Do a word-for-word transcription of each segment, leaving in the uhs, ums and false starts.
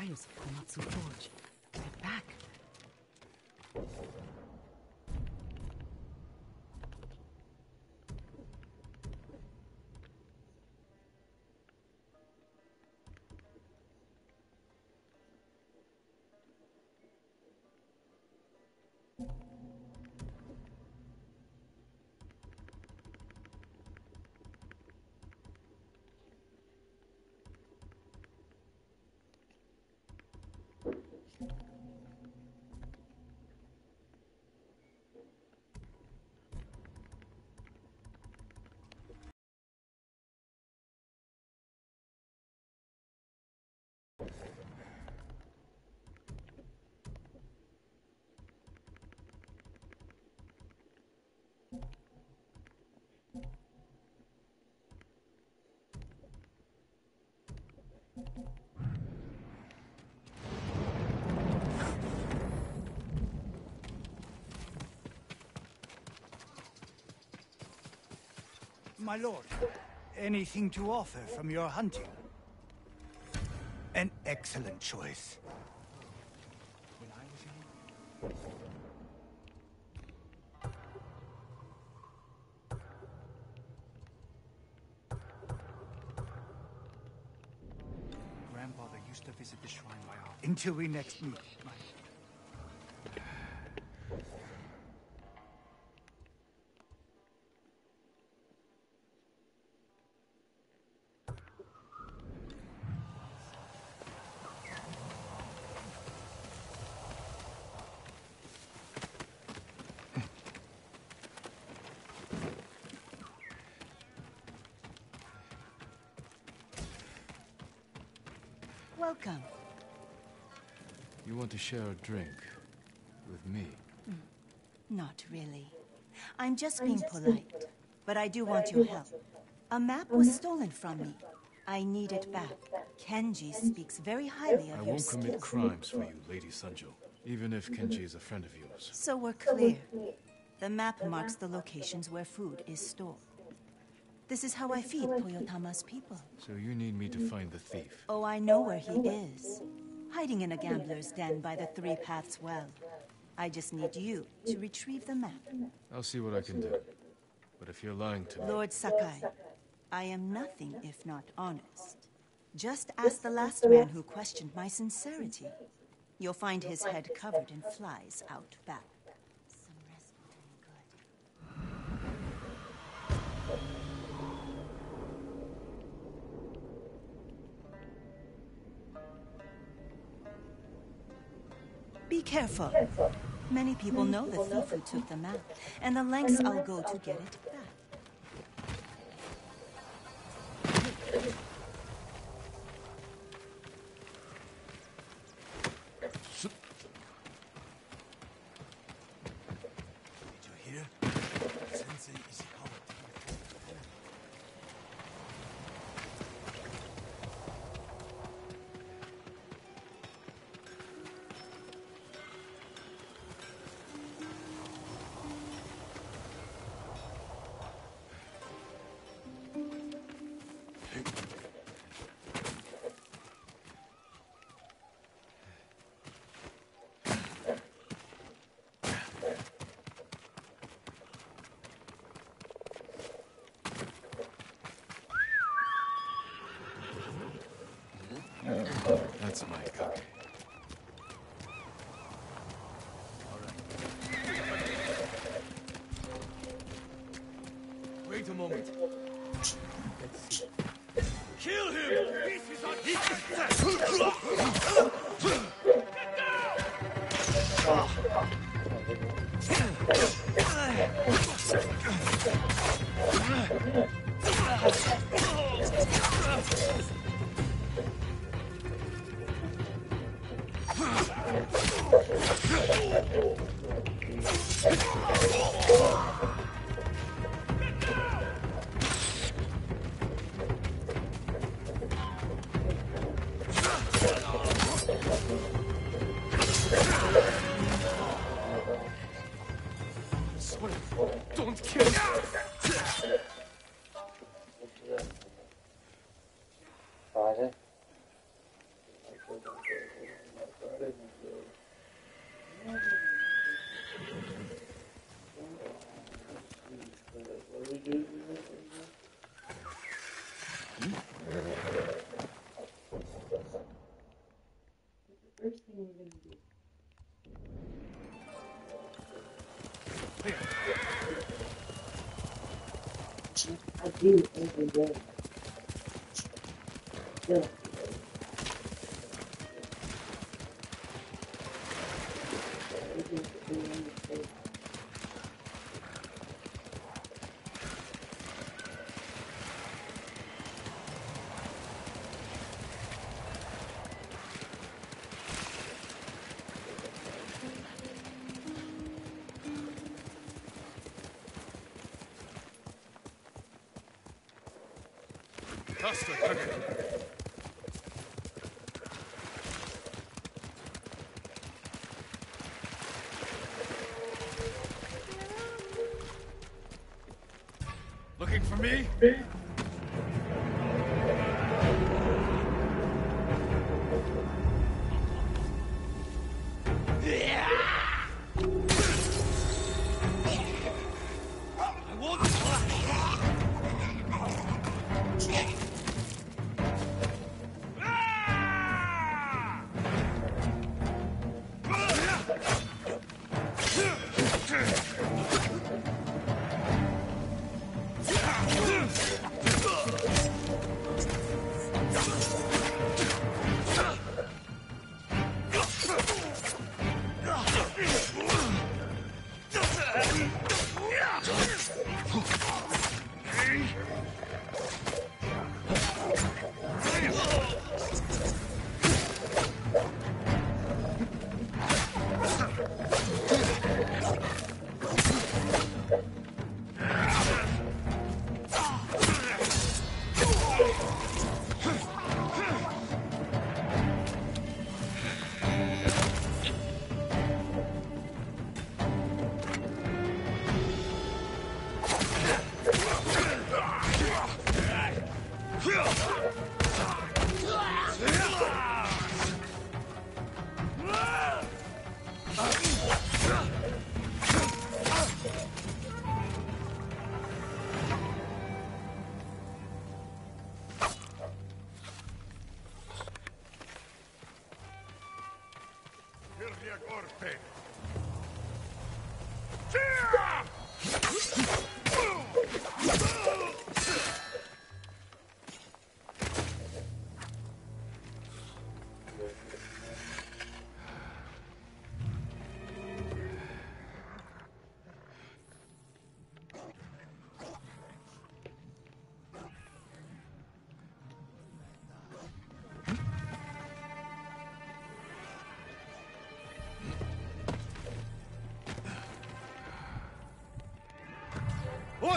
fires of Komatsu Forge. They're back. My lord, anything to offer from your hunting? An excellent choice. When I was young... Grandfather used to visit the shrine by our... Until we next meet, my... Welcome. You want to share a drink with me? Mm, not really. I'm just being polite. But I do want your help. A map was stolen from me. I need it back. Kenji speaks very highly of I your won't skills. commit crimes for you, Lady Sanjo. Even if Kenji is a friend of yours. So we're clear. The map marks the locations where food is stored. This is how I feed Toyotama's people. So you need me to find the thief? Oh, I know where he is. Hiding in a gambler's den by the Three Paths Well. I just need you to retrieve the map. I'll see what I can do. But if you're lying to me... Lord Sakai, I am nothing if not honest. Just ask the last man who questioned my sincerity. You'll find his head covered in flies out back. Some rest will do good. Be careful. Many people know the thief who took the map, and the lengths I'll go to get it back. Did you hear? Sensei Ishikawa. That's my copy. All right. Wait a moment. Let's see. Kill him! Don't kill me! Friday. I do every day. Still. Faster, Kage. Looking for me? I won't Ой!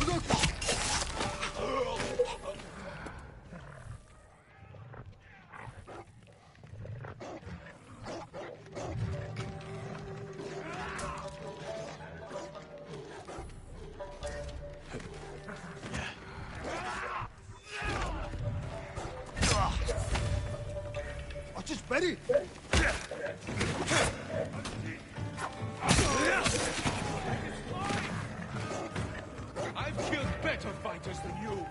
Watch his belly! I've killed better fighters than you.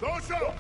Dosho!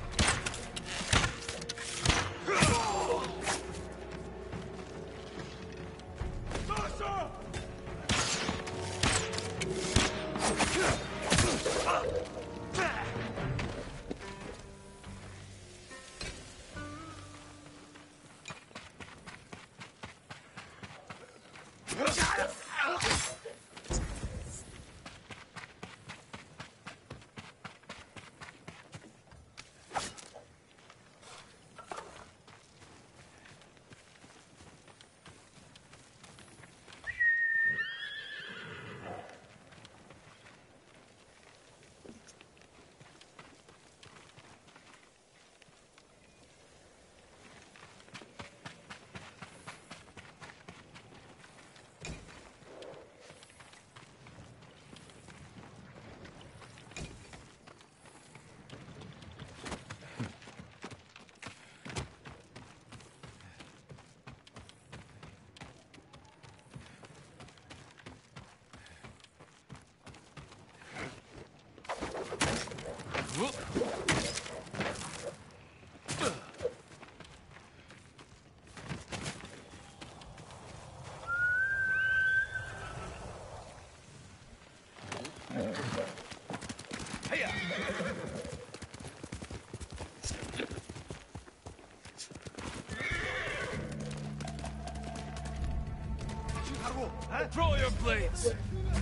Draw your blades!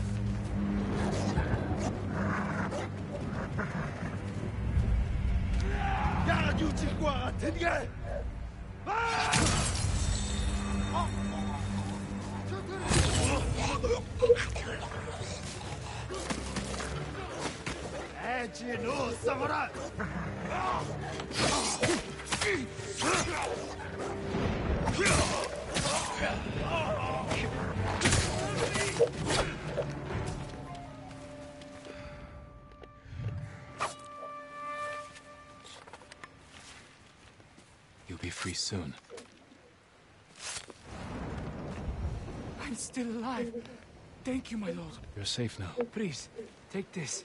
야유칠 것 같은 게! 에지노 사무라이! You'll be free soon. I'm still alive. Thank you, my lord. You're safe now. Please, take this.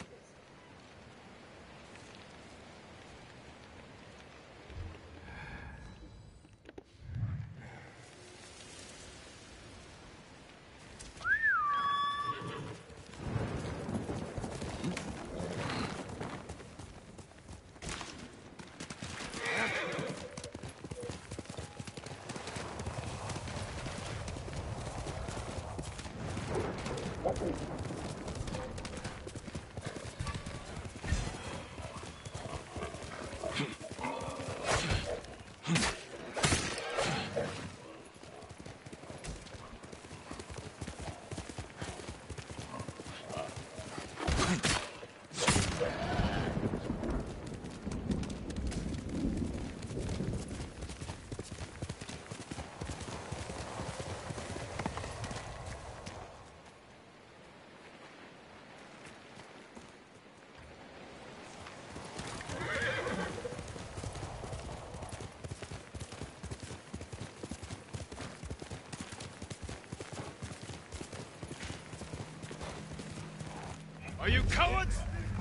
Are you cowards?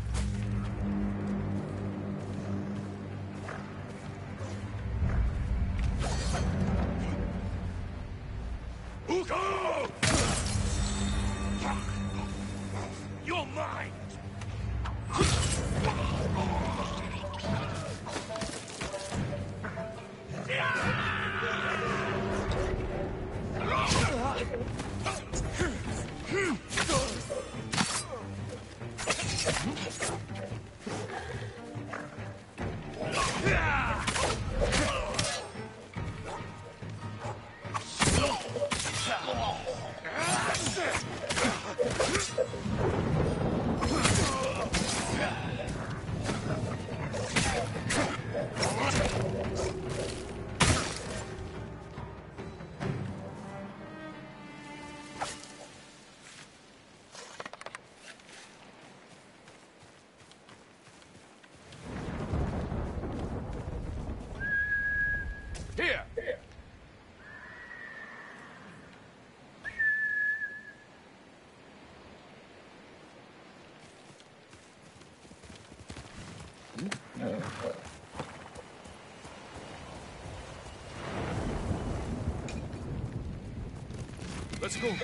Uko! You're mine! Let's go.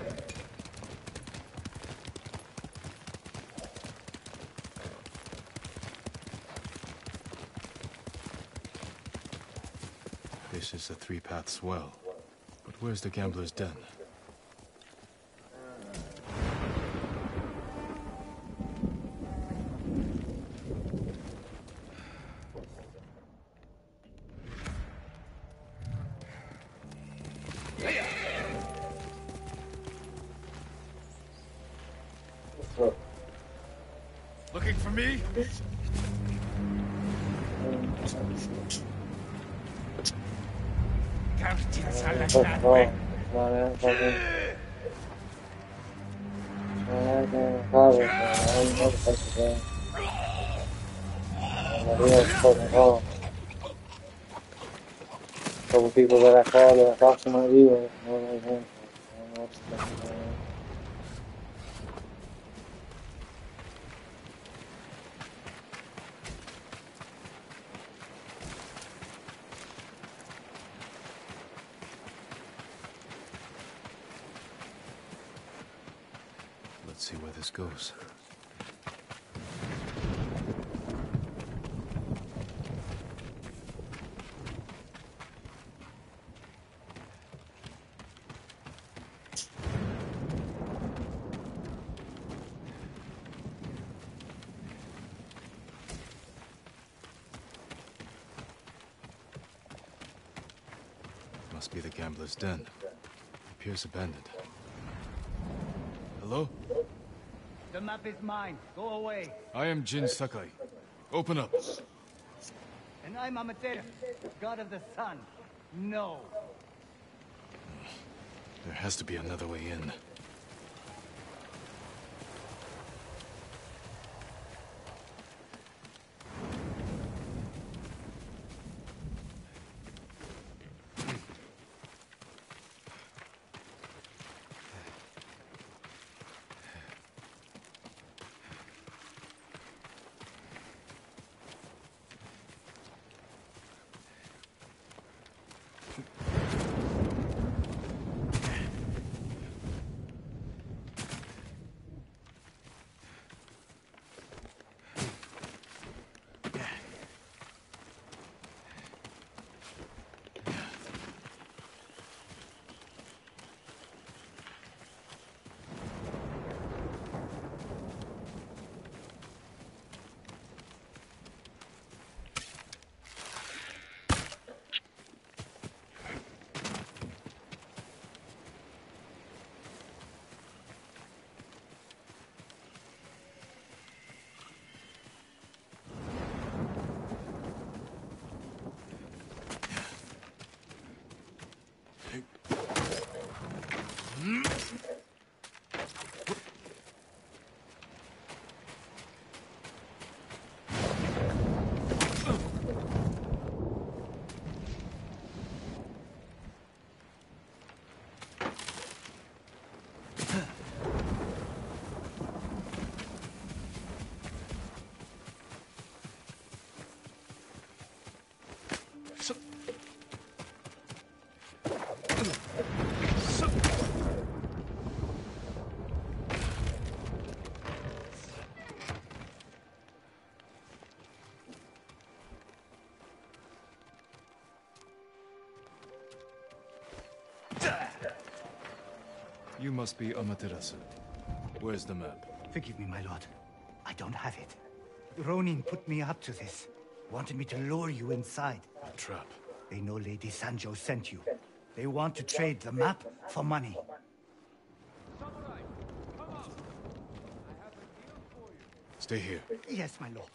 This is the Three Paths Well. But where's the gambler's den? Looking for me? Couple people that I called are approximately or Let's see where this goes. Must be the gambler's den. Appears abandoned. Hello? The map is mine. Go away. I am Jin Sakai. Open up. And I'm Amaterasu, god of the sun. No. There has to be another way in. You must be Amaterasu. Where's the map? Forgive me, my lord. I don't have it. Ronin put me up to this. Wanted me to lure you inside. A trap. They know Lady Sanjo sent you. They want to trade the map for money. Stay here. Yes, my lord.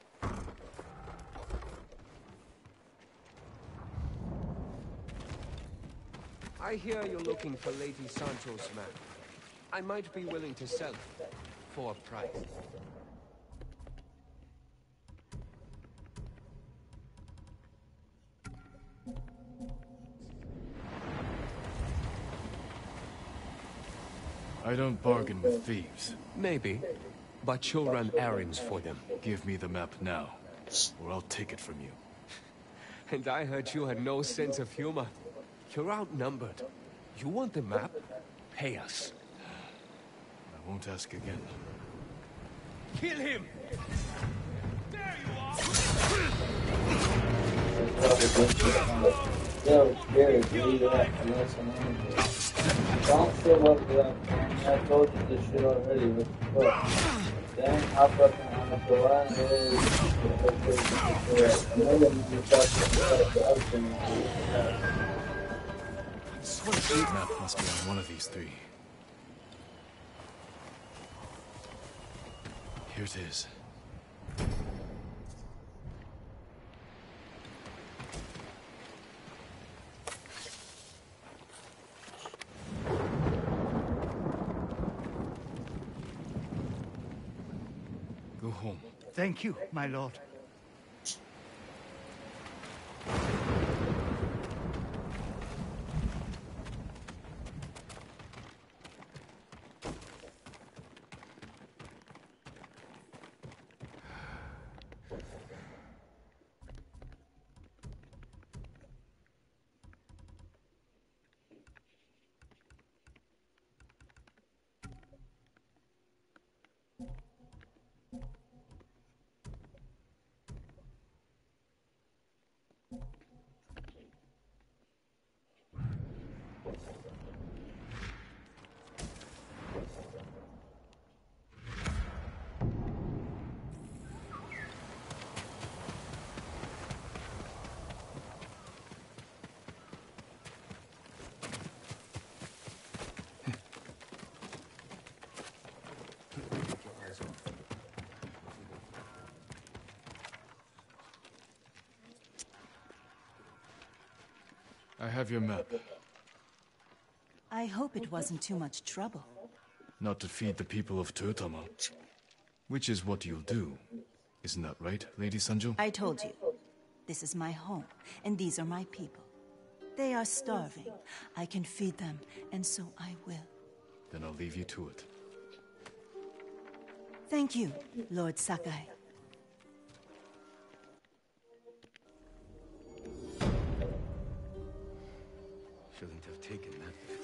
I hear you're looking for Lady Sancho's map. I might be willing to sell it for a price. I don't bargain with thieves. Maybe, but you'll run errands for them. Give me the map now, or I'll take it from you. And I heard you had no sense of humor. You're outnumbered. You want the map? pay us. I won't ask again. Kill him! There you are! Yo, scared to leave that unless I'm on it. Don't fill up that, man. I told you this shit already. What the fuck? Then I fucking, I'm gonna go out and I'm gonna be fucking the other thing. The map must be on one of these three. Here it is. Go home. Thank you, my lord. I have your map. I hope it wasn't too much trouble. Not to feed the people of Turtama. Which is what you'll do. Isn't that right, Lady Sanjo? I told you. This is my home, and these are my people. They are starving. I can feed them, and so I will. Then I'll leave you to it. Thank you, Lord Sakai. Shouldn't have taken that bet.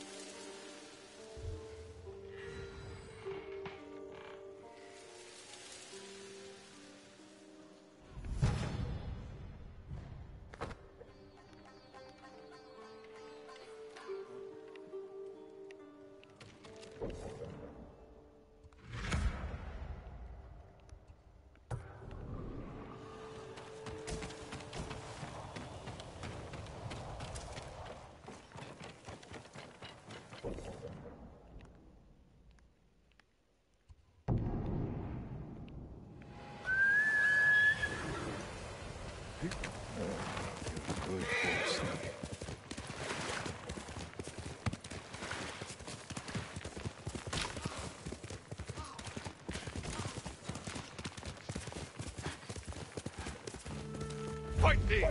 Good horse. Fight me!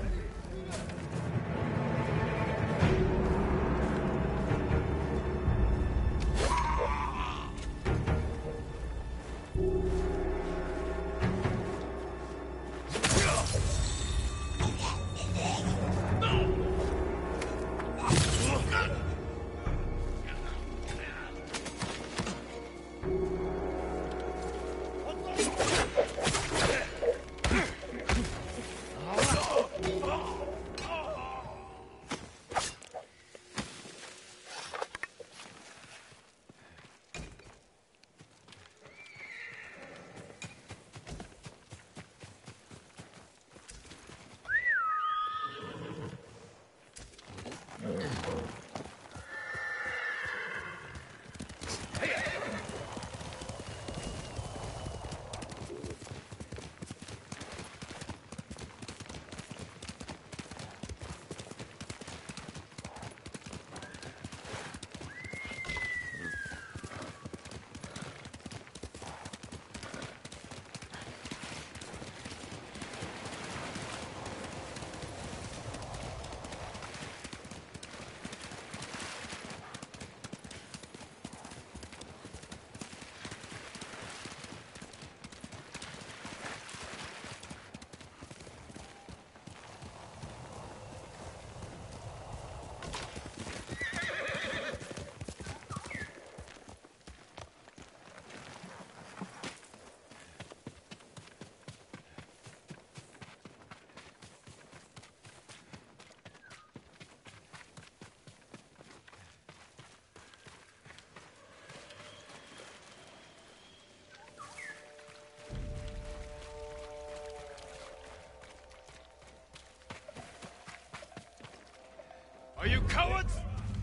Are you cowards?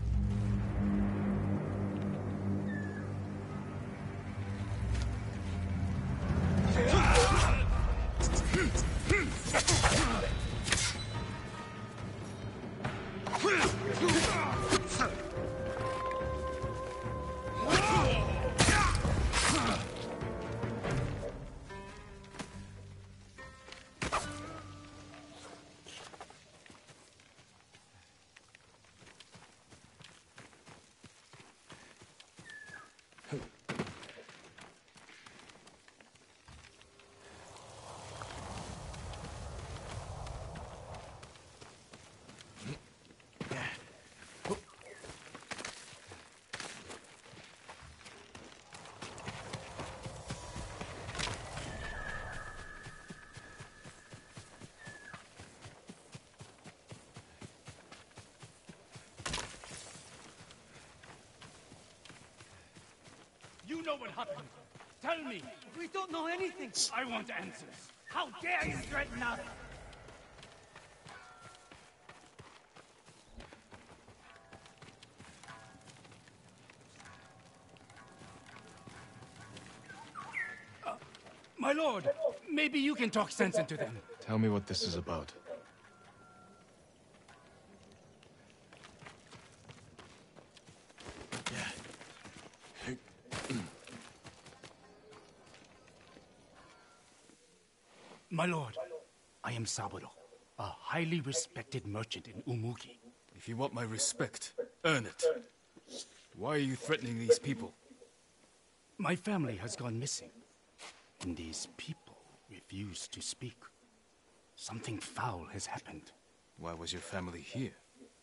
You know what happened. Tell me. We don't know anything. I want answers. How dare you threaten us? My lord, maybe you can talk sense into them. Tell me what this is about. My lord, I am Saburo, a highly respected merchant in Umugi. If you want my respect, earn it. Why are you threatening these people? My family has gone missing, and these people refuse to speak. Something foul has happened. Why was your family here?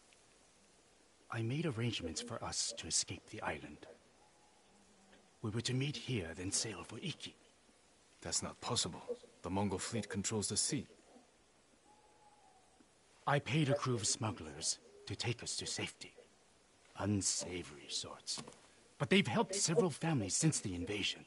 I made arrangements for us to escape the island. We were to meet here, then sail for Iki. That's not possible. The Mongol fleet controls the sea. I paid a crew of smugglers to take us to safety. Unsavory sorts. But they've helped several families since the invasion.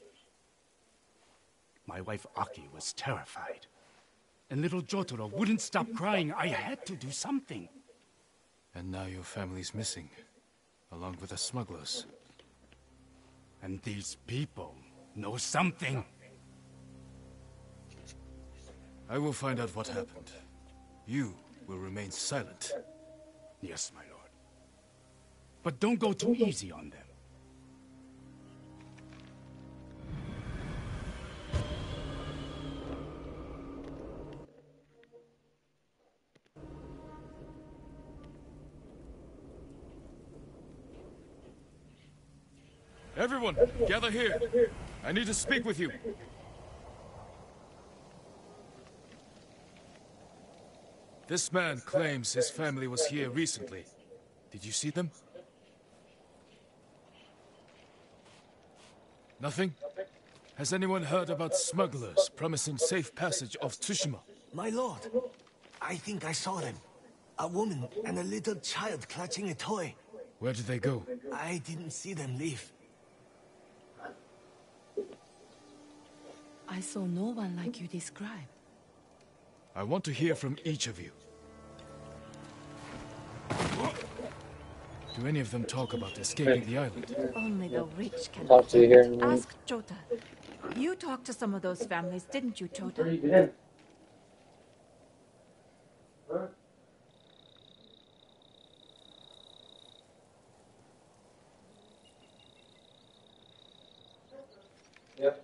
My wife Aki was terrified. And little Jotaro wouldn't stop crying. I had to do something. And now your family's missing, along with the smugglers. And these people know something. I will find out what happened. You will remain silent. Yes, my lord. But don't go too easy on them. Everyone, gather here. I need to speak with you. This man claims his family was here recently. Did you see them? Nothing? Has anyone heard about smugglers promising safe passage of Tsushima? My lord, I think I saw them. A woman and a little child clutching a toy. Where did they go? I didn't see them leave. I saw no one like you describe. I want to hear from each of you. Do any of them talk about escaping the island? Only the rich can. Talk to you here in a minute. Ask Chota. You talked to some of those families, didn't you, Chota? Where you been? Huh? Yep.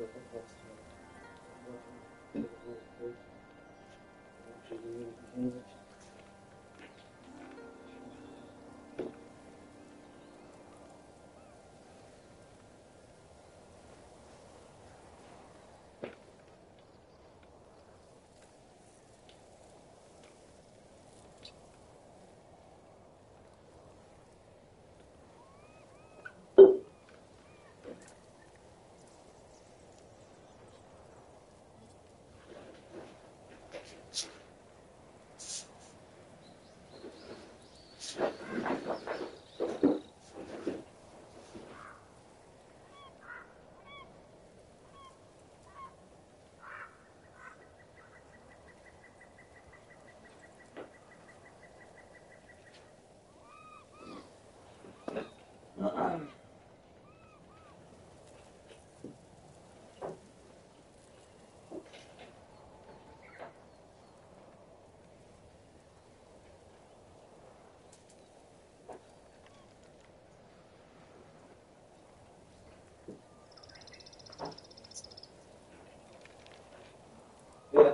Yeah.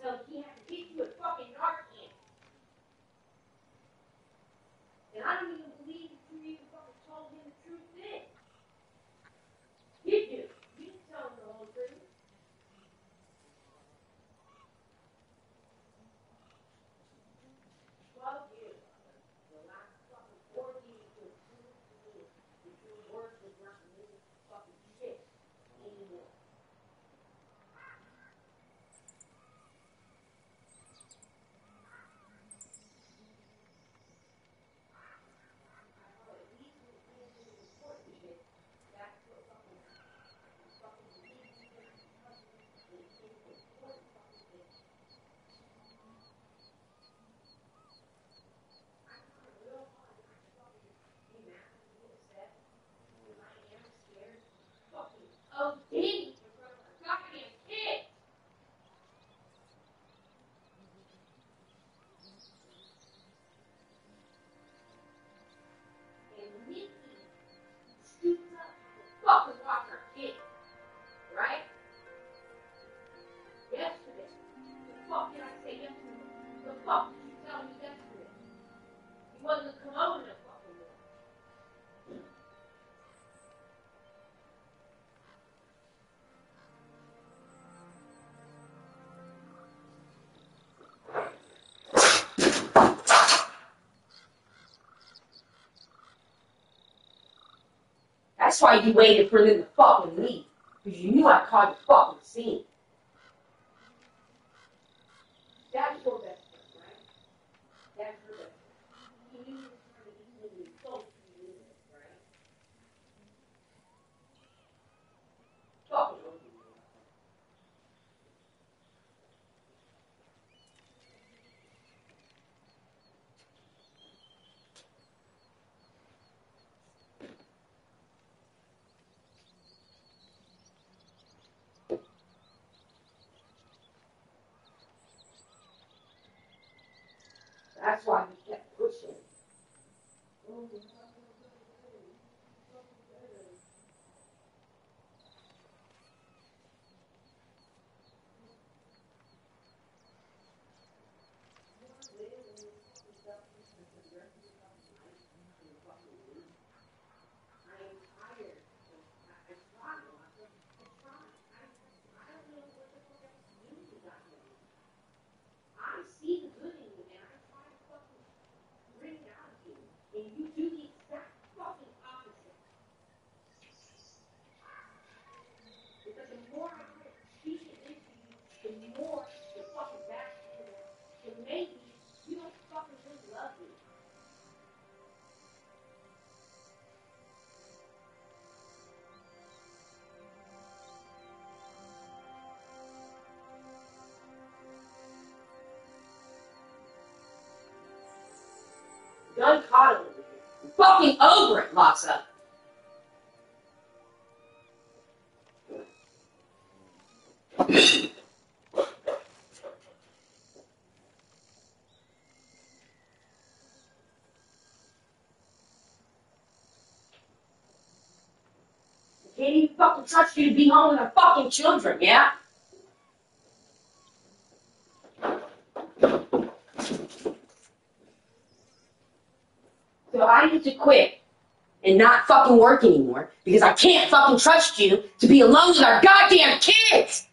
So he had to get you a fucking Narcan. And I don't even believe that you even fucking told him the truth then. You do. You didn't tell him the whole truth. Twelve years. The last fucking four years to prove to me that your work was not moving fucking shit anymore. Oh, Danny, in front of our goddamn kids. And Nikki scoops up to fucking watch our kids, right? Yesterday. The fuck did I say yesterday? The fuck did you tell me yesterday? He wasn't come over no fucking more. That's why you waited for them to fucking leave. Because you knew I'd cause a fucking scene. That's your best friend, right? That's your best friend. He knew he was trying to get you to be close to you, right? Fucking over you. That's why we kept pushing. I see the good in you, and I try to fucking bring it out of you, and you do the exact fucking opposite. Because the more I try to speak it into you, the more the fucking back to you. And maybe you don't fucking really love me. Done coddling with you. I'm fucking over it, Lhasa. Can't even fucking trust you to be home with our fucking children, yeah? So I need to quit and not fucking work anymore because I can't fucking trust you to be alone with our goddamn kids!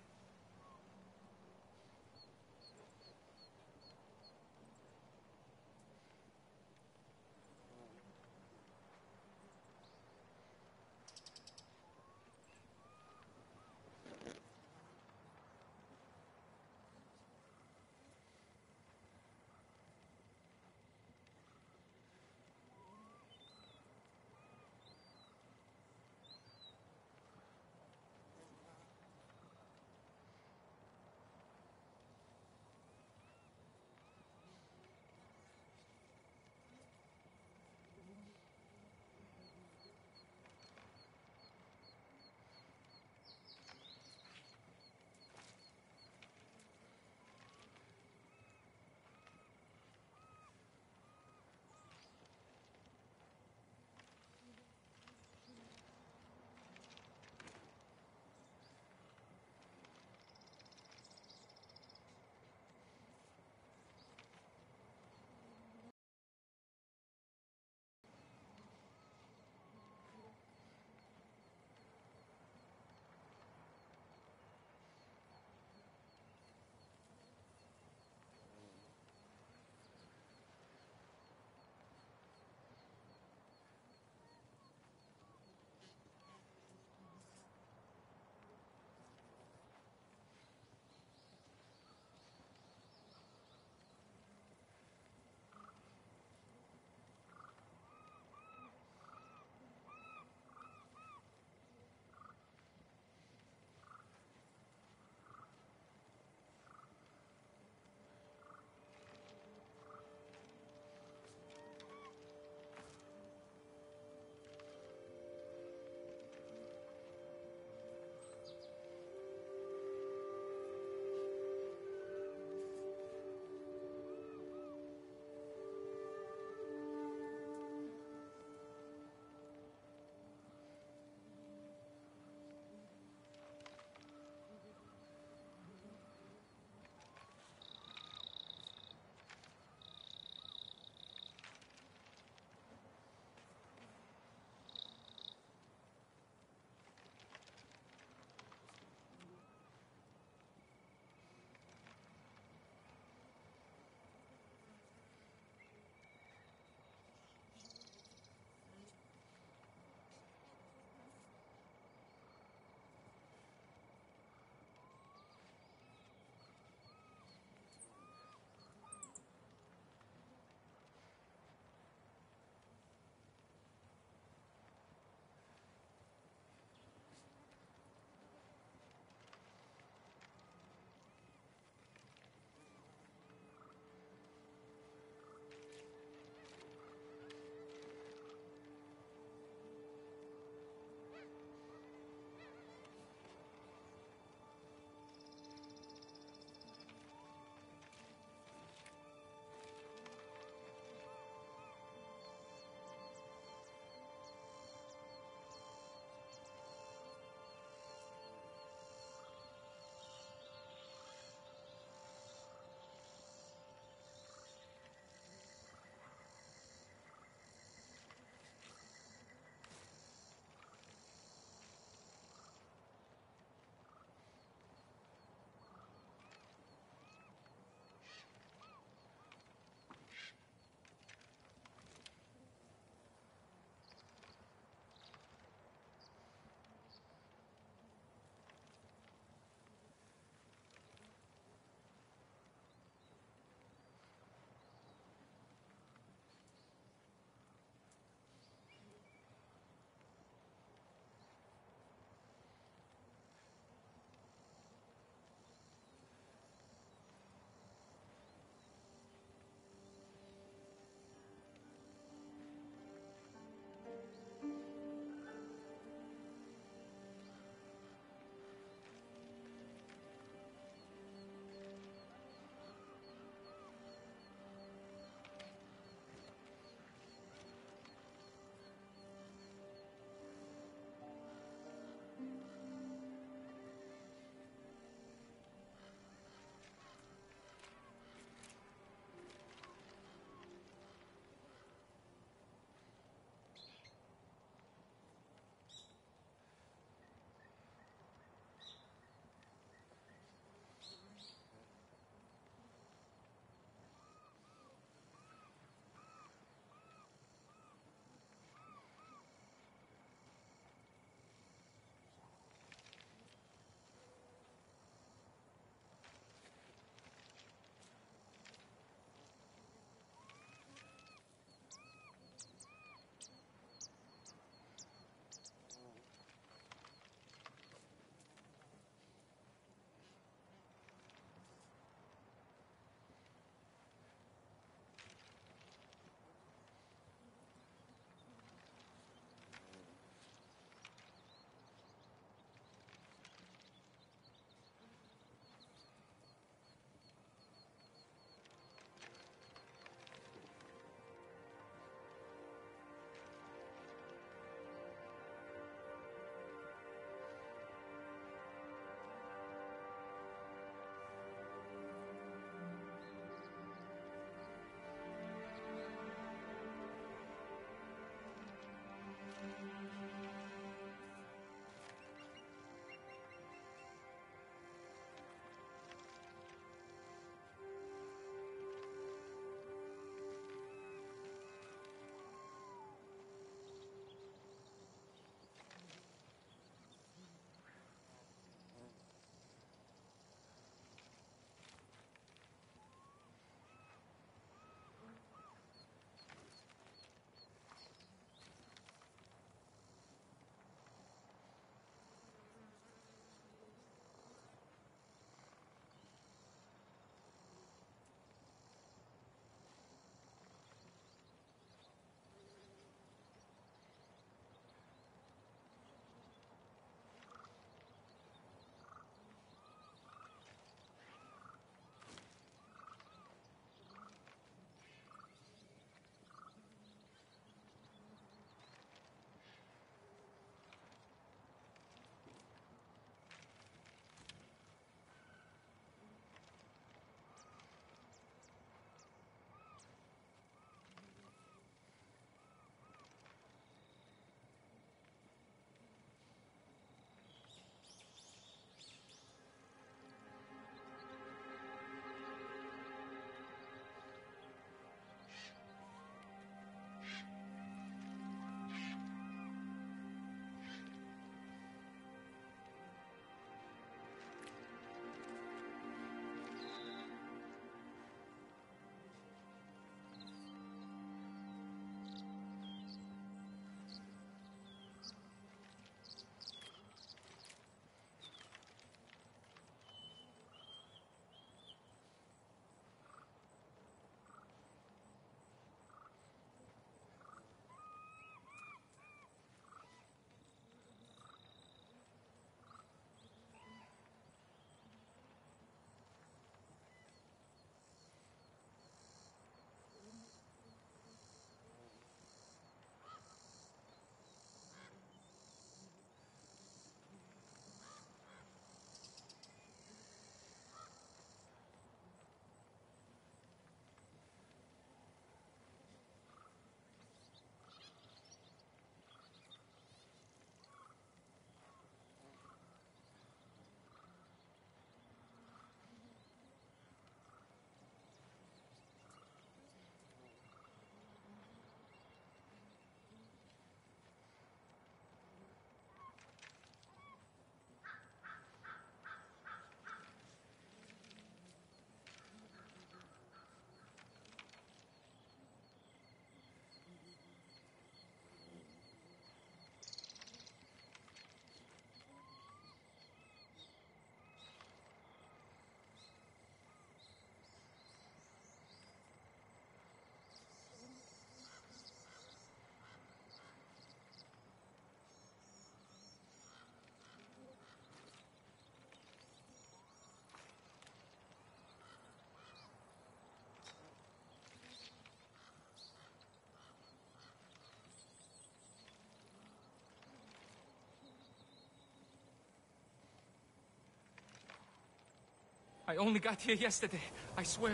I only got here yesterday, I swear.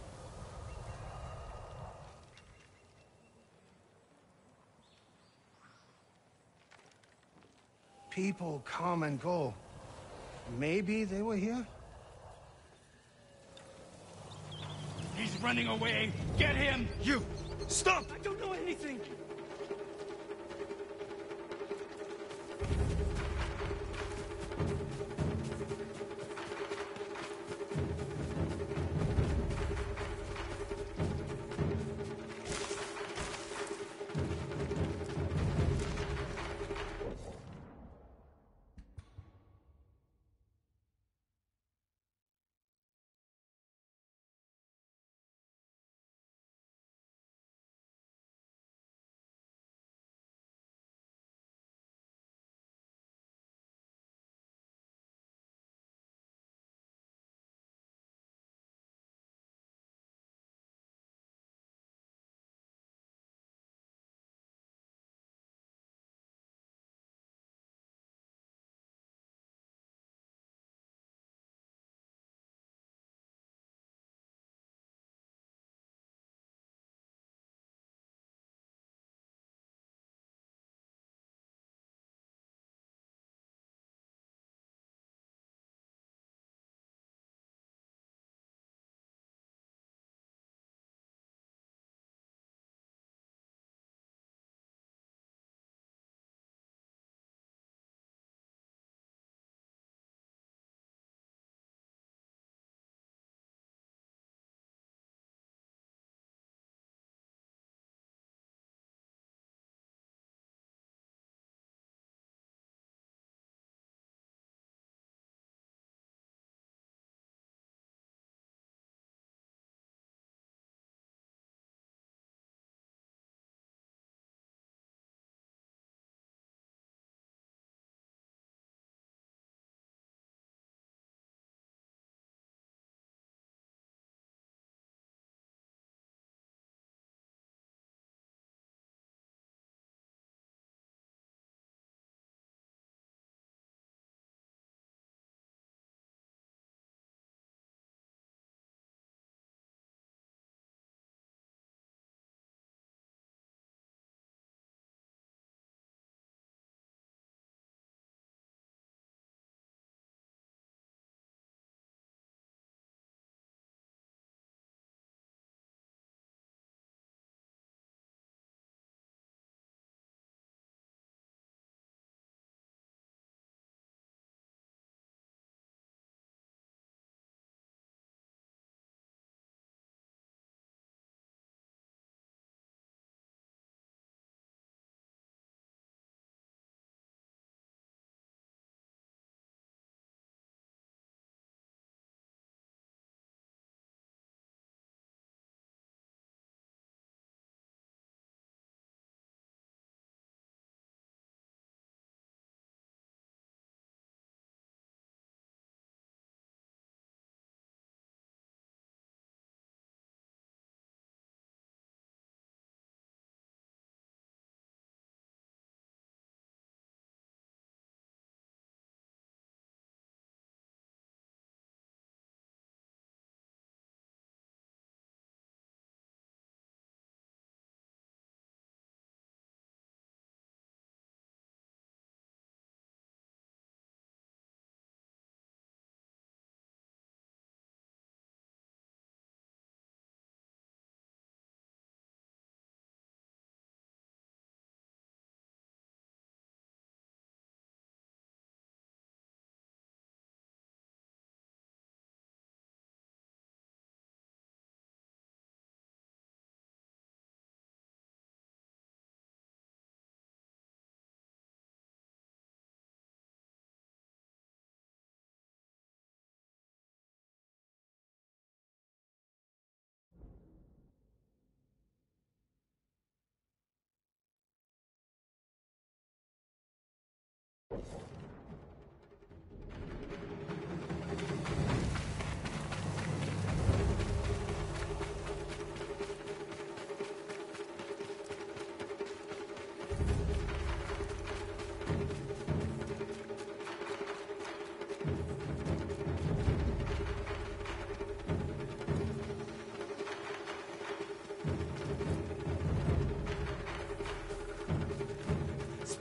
People come and go. Maybe they were here? He's running away! Get him! You! Stop! I don't know anything!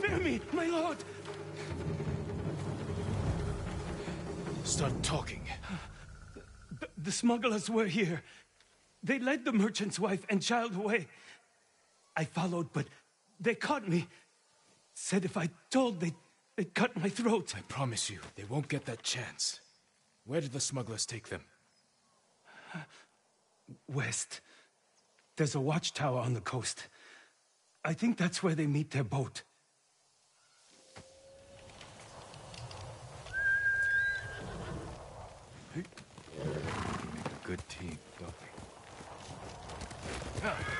Spare me, my lord! Start talking. The, the smugglers were here. They led the merchant's wife and child away. I followed, but they caught me. Said if I told, they'd, they'd cut my throat. I promise you, they won't get that chance. Where did the smugglers take them? West. There's a watchtower on the coast. I think that's where they meet their boat. Hey. You make a good team, don't we? Ah.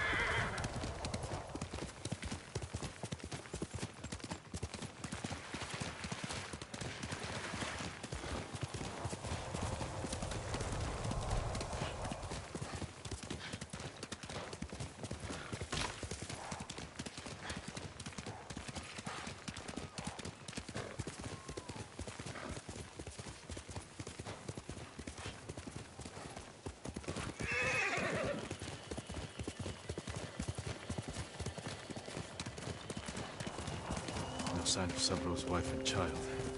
No sign of Sabro's wife and child.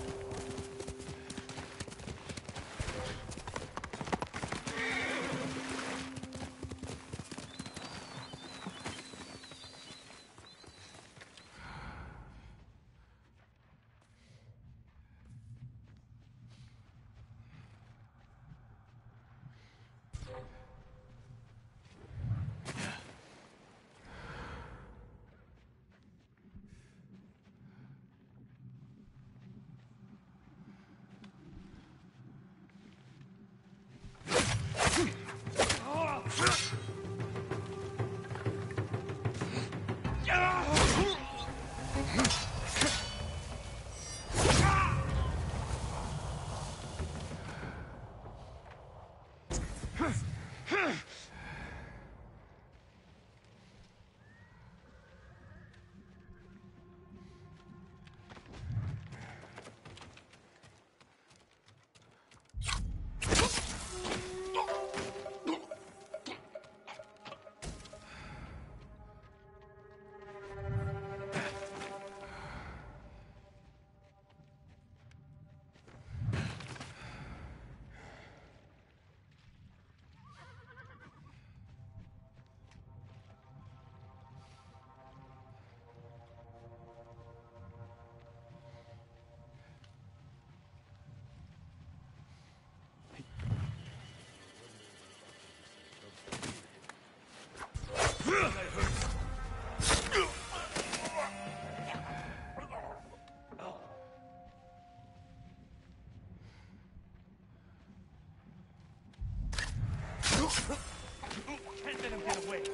Can't let him get away.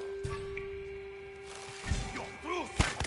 You're through.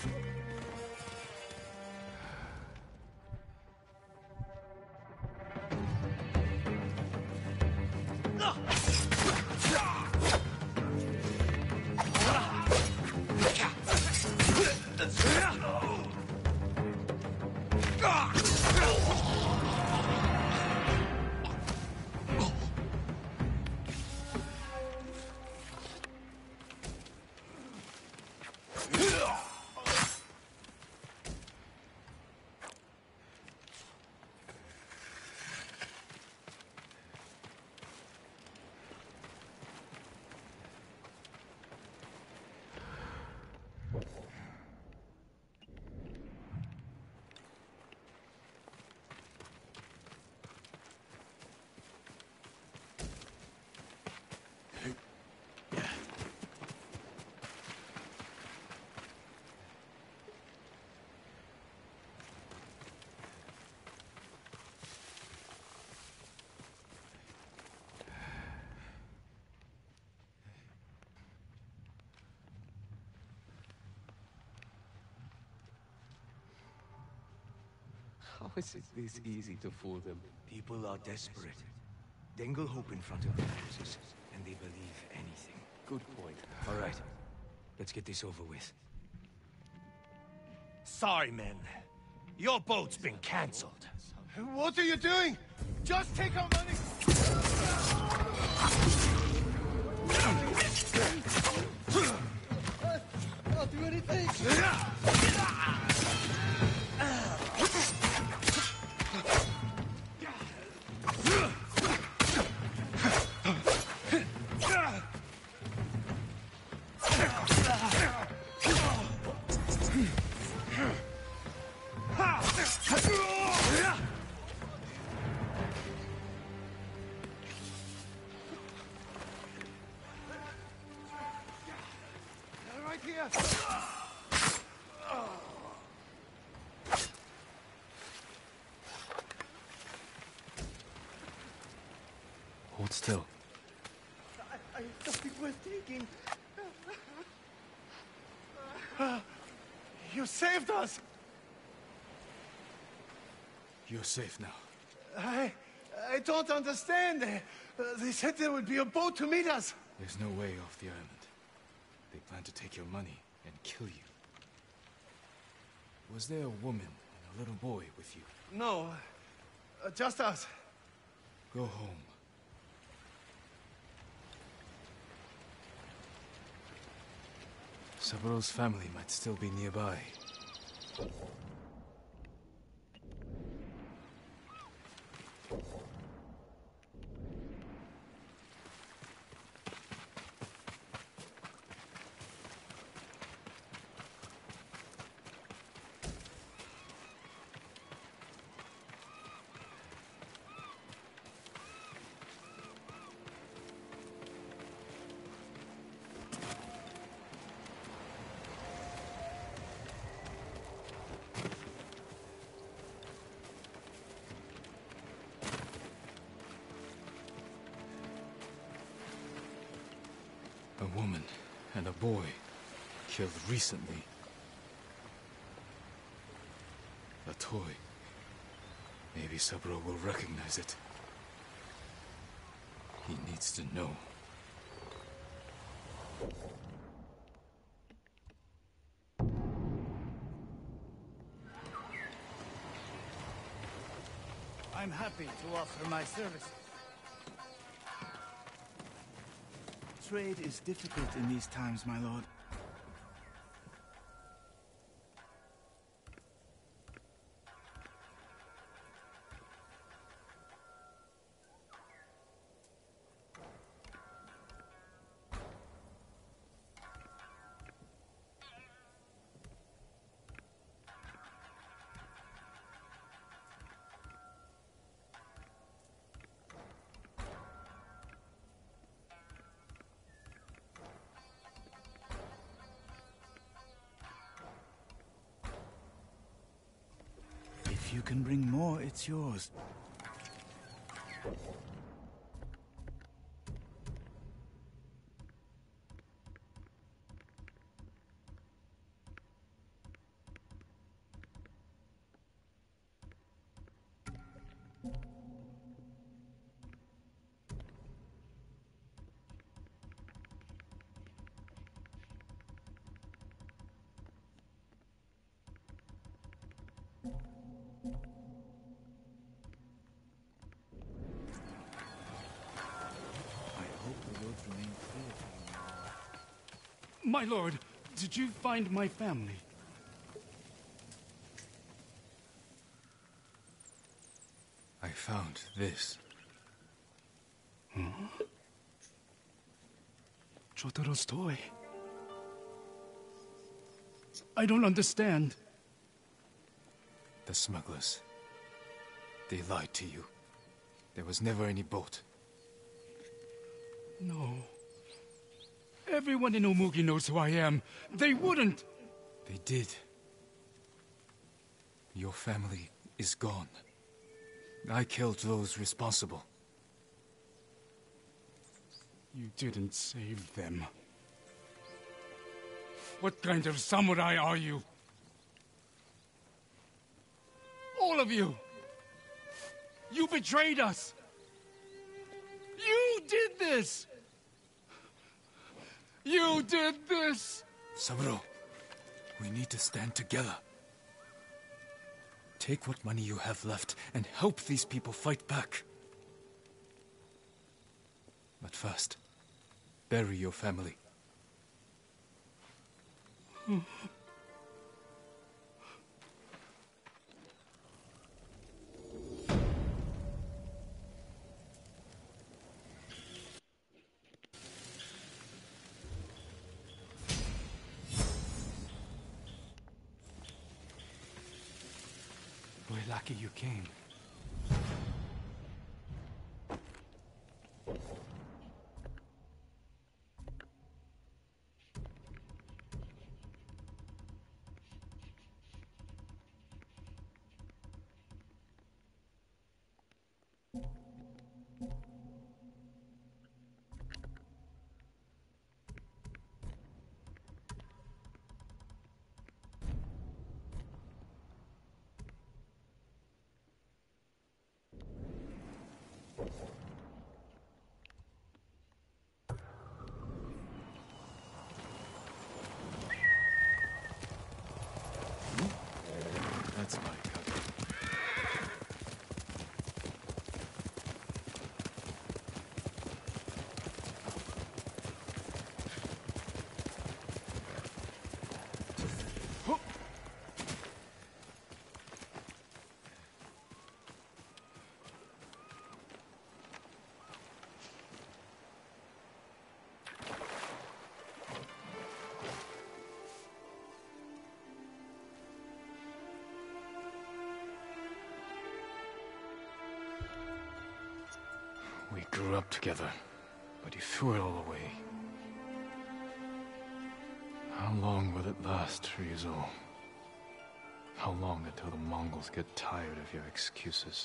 How is it this easy to fool them? People are desperate. Dangle hope in front of their noses, and they believe anything. Good point. All right, let's get this over with. Sorry, men. Your boat's been cancelled. What are you doing? Just take our money! I'll do anything! Hold still. I, I thought it was taking. Uh, you saved us. You're safe now. I, I don't understand. Uh, they said there would be a boat to meet us. There's no way off the island. They plan to take your money and kill you. Was there a woman and a little boy with you? No, uh, just us. Go home. Sabro's family might still be nearby. A woman and a boy killed recently. A toy. Maybe Sabro will recognize it. He needs to know. I'm happy to offer my services. Trade is difficult in these times, my lord. If you can bring more, it's yours. My lord, did you find my family? I found this. Huh? Jotaro's toy. I don't understand. The smugglers. They lied to you. There was never any boat. No. Everyone in Umugi knows who I am. They wouldn't! They did. Your family is gone. I killed those responsible. You didn't save them. What kind of samurai are you? All of you! You betrayed us! You did this! You did this! Saburo, we need to stand together. Take what money you have left and help these people fight back. But first, bury your family. We're lucky you came. We grew up together, but you threw it all away. How long will it last, Ryuzo? How long until the Mongols get tired of your excuses?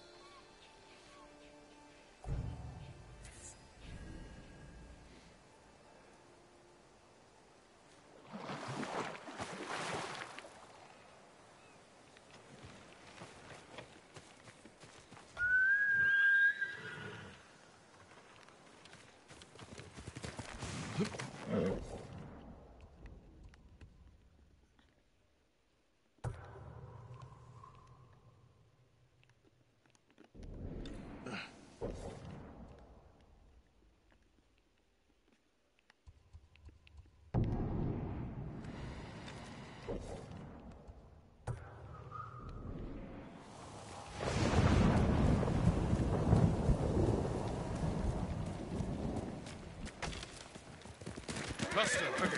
Cluster, okay.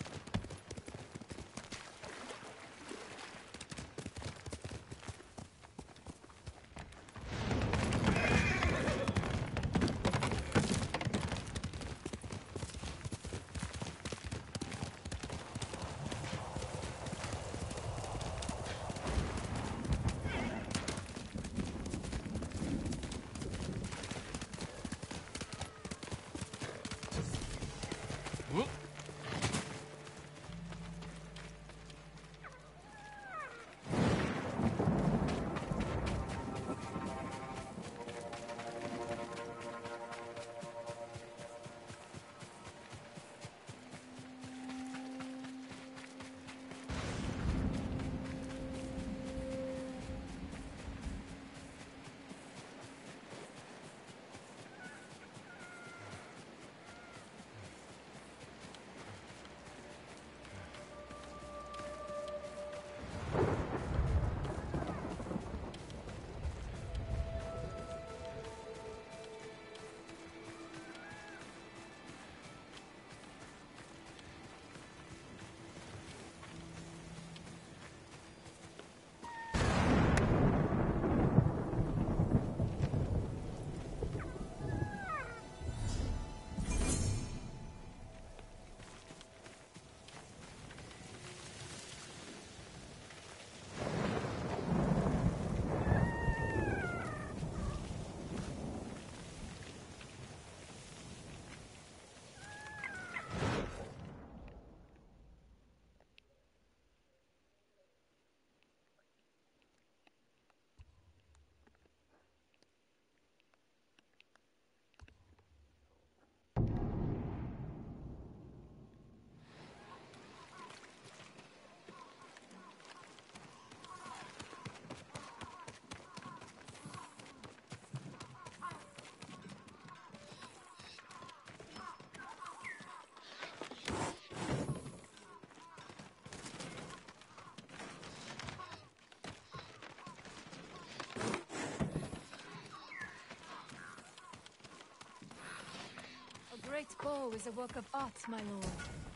A great bow is a work of art, my lord.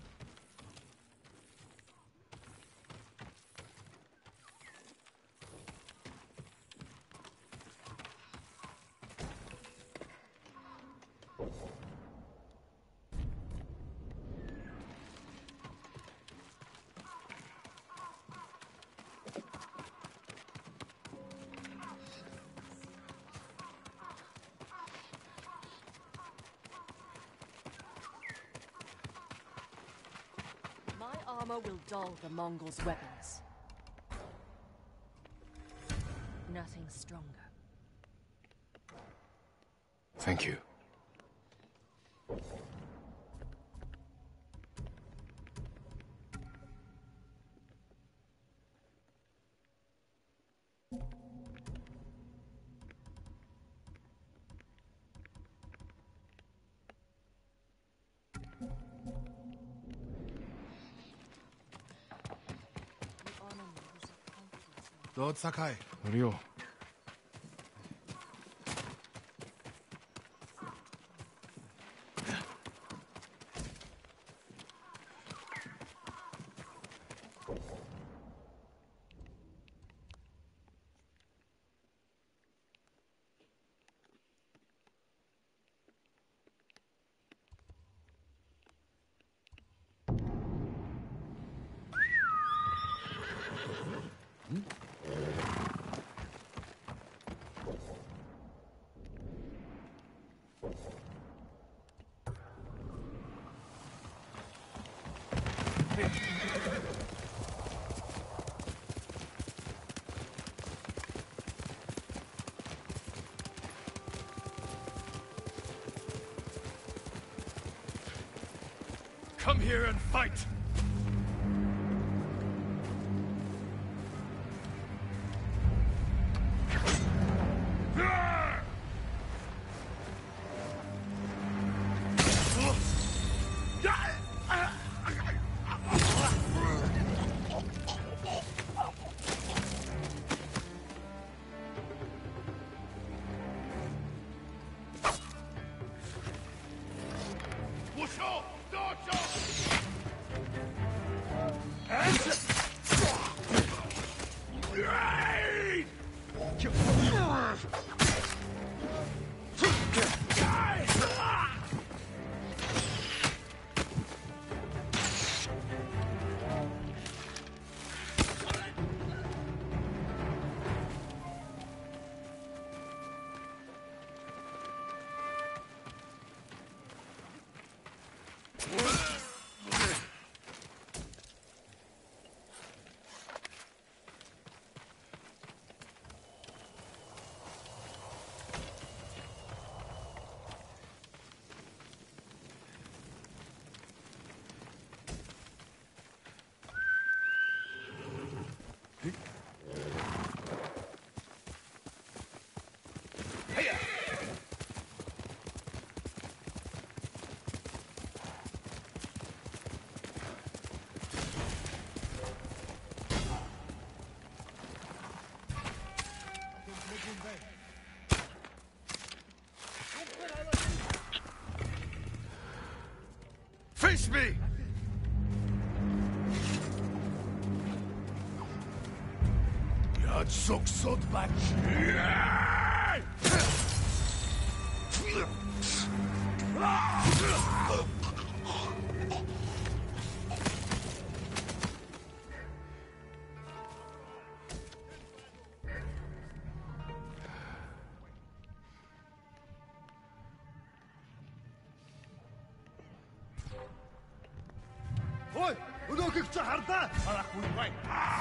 Armor will dull the Mongols' weapons. Nothing stronger. Thank you. Lord Sakai. Ryo. Come here and fight! Face me! Yad sod bach. Oi, udah ke Jakarta. Malah kuy.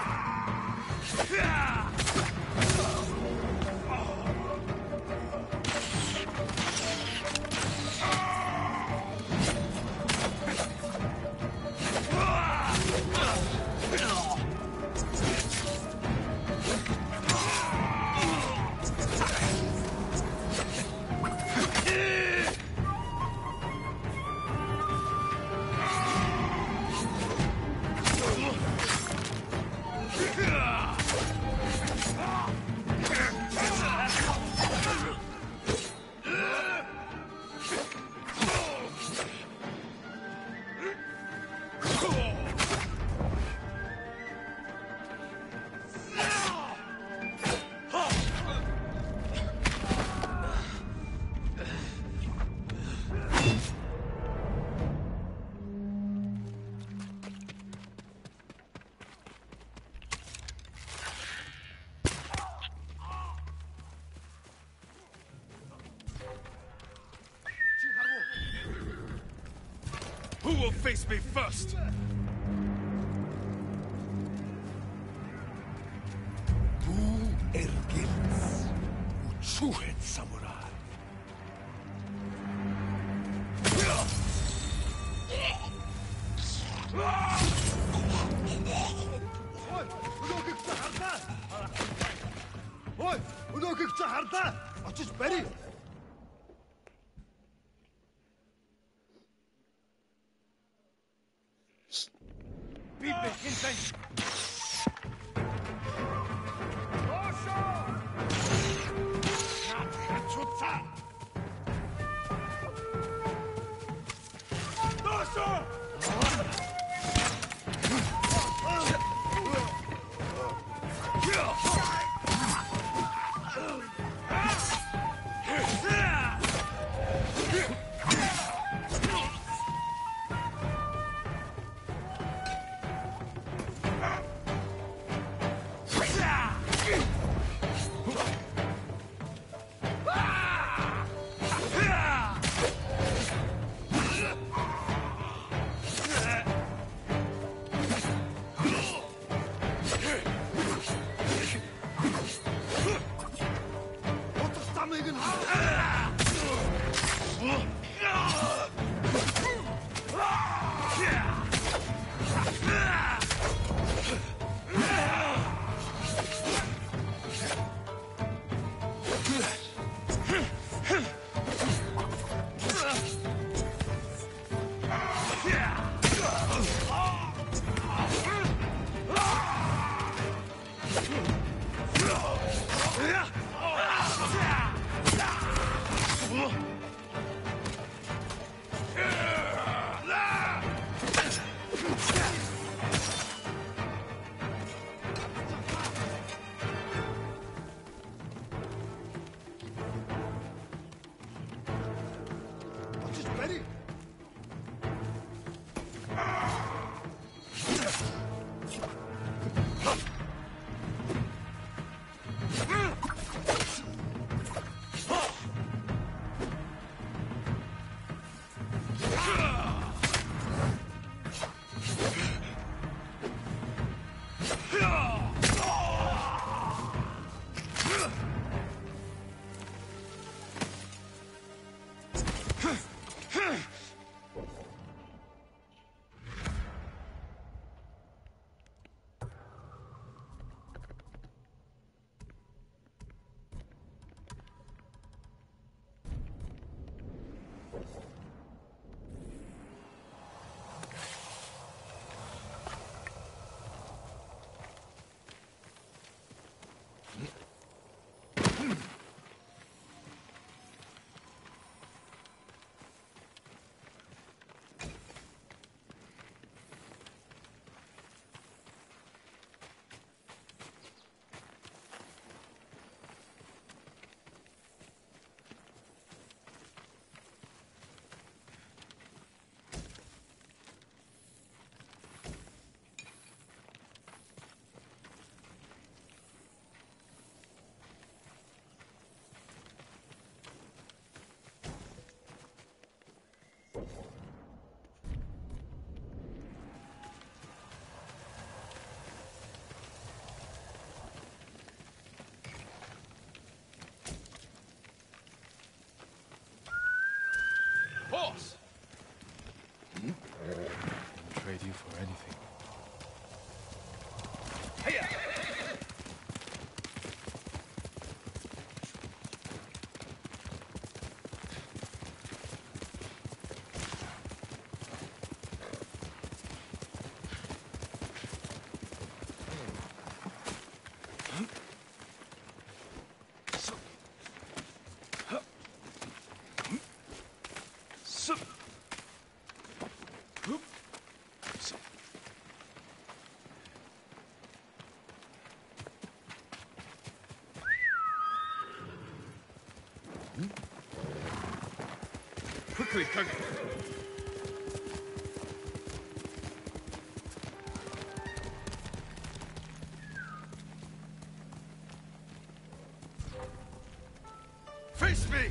Who will face me first? Du ergilts. Uchuhet samurai. Oi, udah ke Jakarta. Oi, udah ke Jakarta. Açış beri. Bibi, hinten. Osho! Natchutsa! Osho! Boss! Hmm? I wouldn't trade you for anything. Hiya! Quickly, Kage! Face me!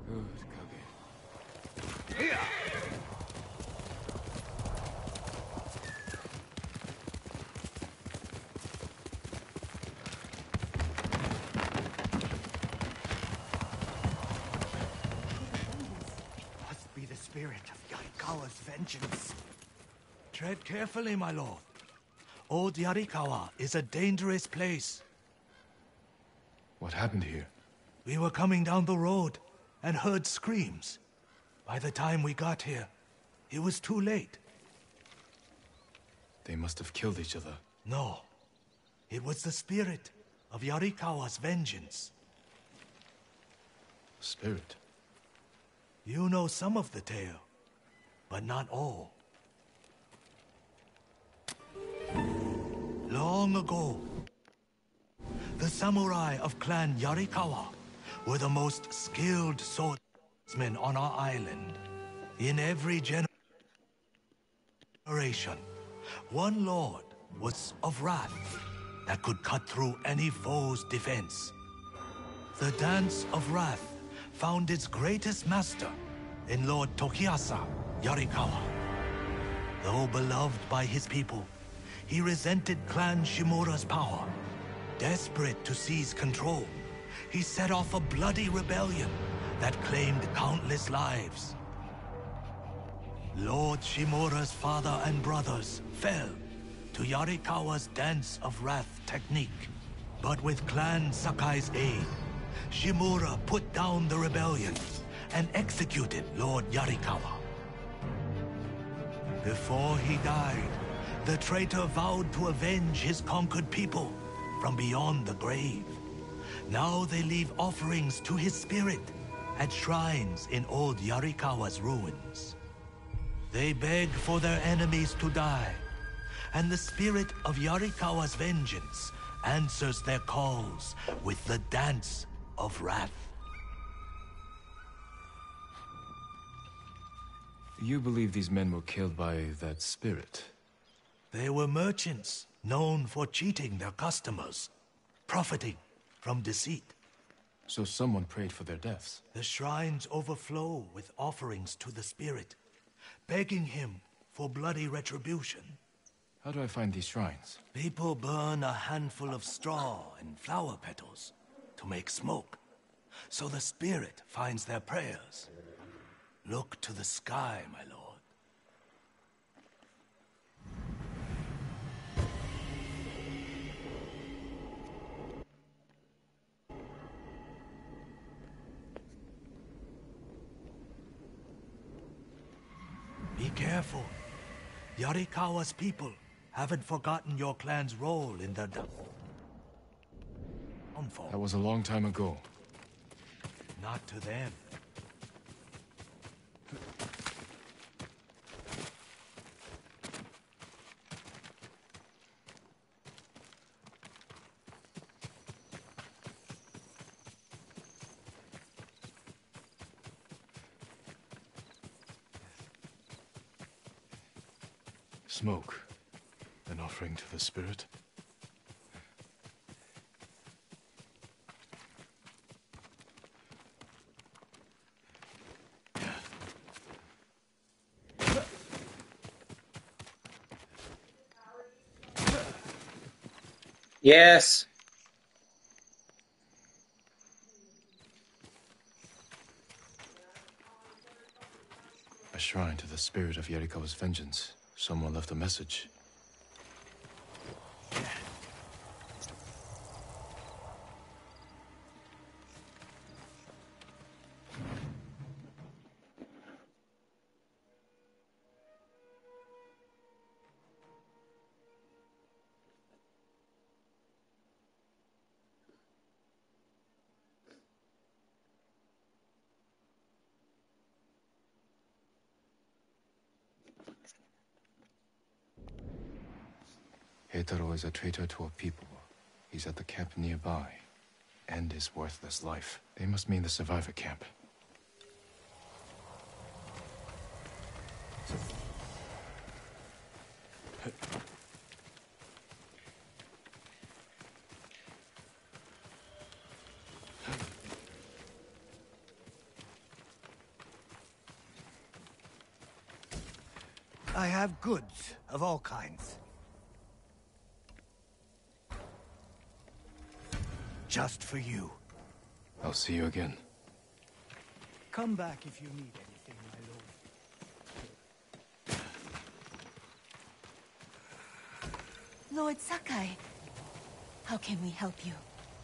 Good, Kage. Here! Must be the spirit of Yarikawa's vengeance. Tread carefully, my lord. Old Yarikawa is a dangerous place. What happened here? We were coming down the road and heard screams. By the time we got here, it was too late. They must have killed each other. No. It was the spirit of Yarikawa's vengeance. Spirit? You know some of the tale, but not all. Long ago, the samurai of Clan Yarikawa were the most skilled swordsmen on our island. In every generation, one lord was of wrath that could cut through any foe's defense. The Dance of Wrath found its greatest master in Lord Tokiasa Yarikawa. Though beloved by his people, he resented Clan Shimura's power. Desperate to seize control, he set off a bloody rebellion that claimed countless lives. Lord Shimura's father and brothers fell to Yarikawa's Dance of Wrath technique. But with Clan Sakai's aid, Shimura put down the rebellion and executed Lord Yarikawa. Before he died, the traitor vowed to avenge his conquered people from beyond the grave. Now they leave offerings to his spirit at shrines in old Yarikawa's ruins. They beg for their enemies to die, and the spirit of Yarikawa's vengeance answers their calls with the Dance of Wrath. You believe these men were killed by that spirit? They were merchants known for cheating their customers, profiting from deceit. So someone prayed for their deaths? The shrines overflow with offerings to the spirit, begging him for bloody retribution. How do I find these shrines? People burn a handful of straw and flower petals to make smoke, so the spirit finds their prayers. Look to the sky, my lord. Be careful. Yarikawa's people haven't forgotten your clan's role in their downfall. That was a long time ago. Not to them. Smoke. An offering to the spirit? Yes. A shrine to the spirit of Yarikawa's vengeance. Someone left a message. Heitaro is a traitor to a people. He's at the camp nearby. End his worthless life. They must mean the survivor camp. I have goods of all kinds. Just for you. I'll see you again. Come back if you need anything, my lord. Lord Sakai, how can we help you?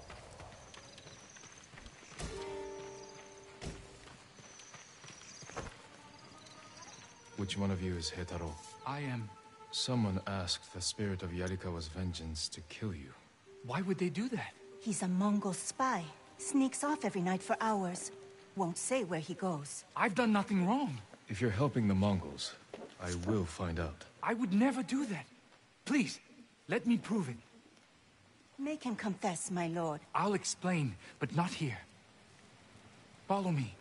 Which one of you is Heitaro? I am... Someone asked the spirit of Yarikawa's vengeance to kill you. Why would they do that? He's a Mongol spy. Sneaks off every night for hours. Won't say where he goes. I've done nothing wrong. If you're helping the Mongols, I will find out. I would never do that. Please, let me prove it. Make him confess, my lord. I'll explain, but not here. Follow me.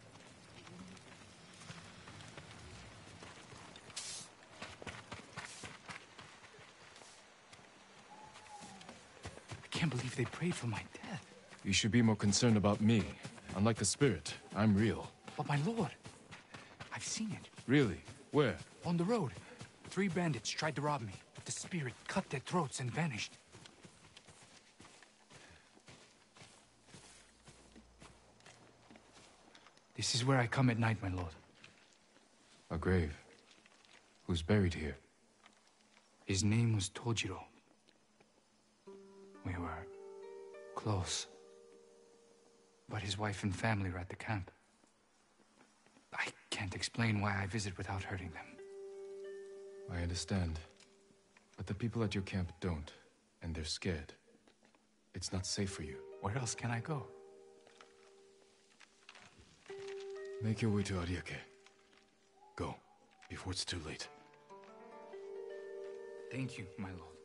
I can't believe they prayed for my death. You should be more concerned about me. Unlike the spirit, I'm real. But my lord, I've seen it. Really? Where? On the road. Three bandits tried to rob me, but the spirit cut their throats and vanished. This is where I come at night, my lord. A grave. Who's buried here? His name was Tojiro. We were close. But his wife and family were at the camp. I can't explain why I visit without hurting them. I understand. But the people at your camp don't, and they're scared. It's not safe for you. Where else can I go? Make your way to Ariake. Go, before it's too late. Thank you, my lord.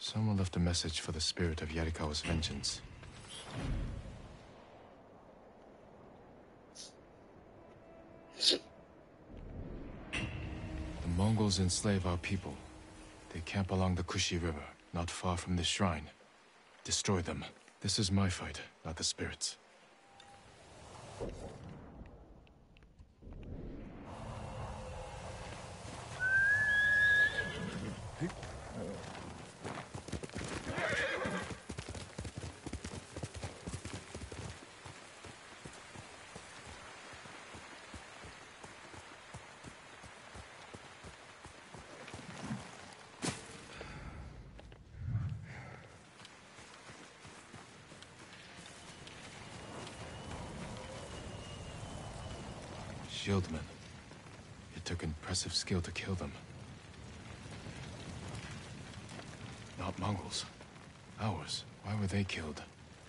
Someone left a message for the spirit of Yarikawa's vengeance. The Mongols enslave our people. They camp along the Kushi River, not far from this shrine. Destroy them. This is my fight, not the spirits. Shieldmen. It took impressive skill to kill them. Not Mongols. Ours. Why were they killed?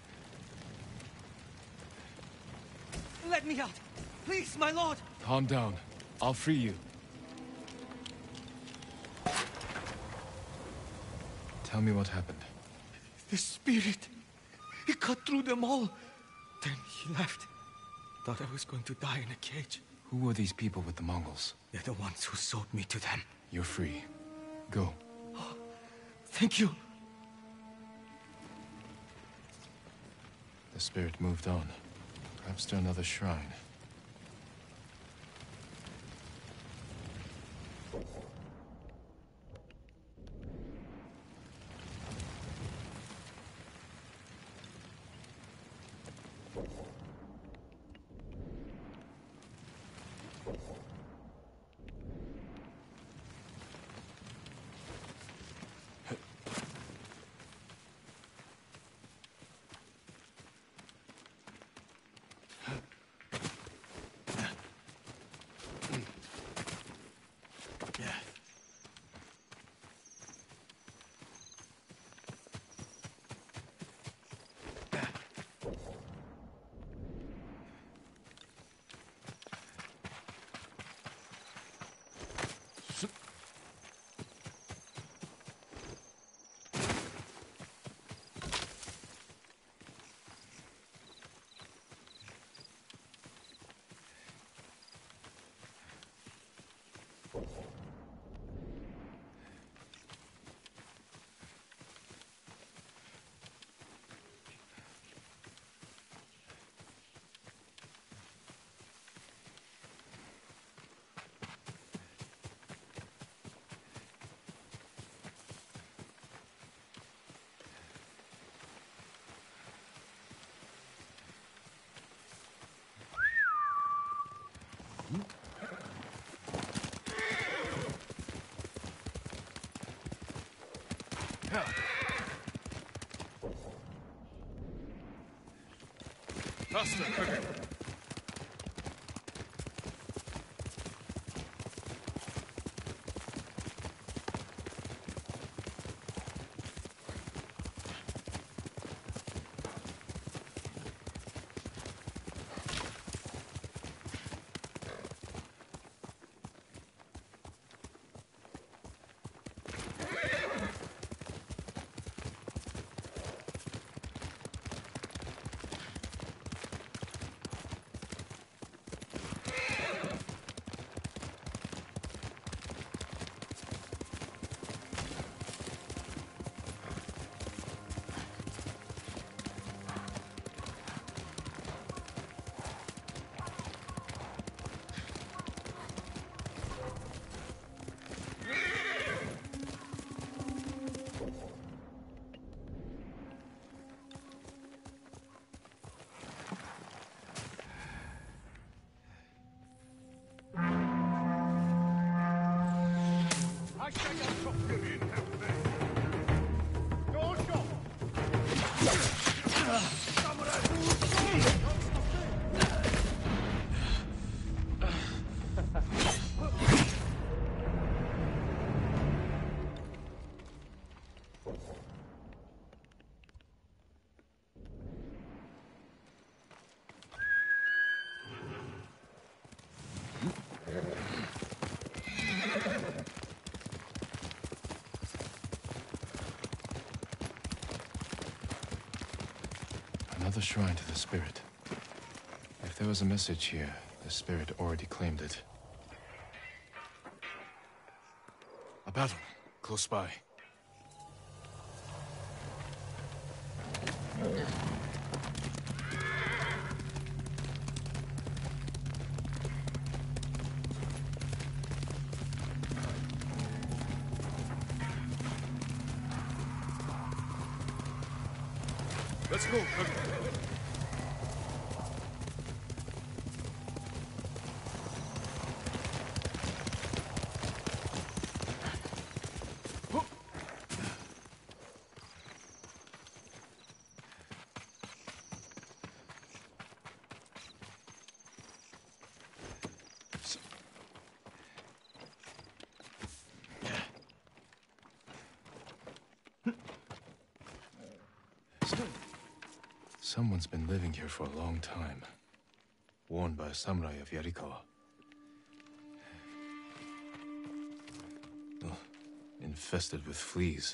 Let me out! Please, my lord! Calm down. I'll free you. Tell me what happened. The spirit. He cut through them all. Then he left. Thought I was going to die in a cage. Who were these people with the Mongols? They're the ones who sold me to them. You're free. Go. Oh, thank you. The spirit moved on. Perhaps to another shrine. Faster, quicker. Another shrine to the spirit. If there was a message here, the spirit already claimed it. A battle, close by. Let's go, Someone's been living here for a long time. Warned by a samurai of Yarikawa. Ugh, infested with fleas.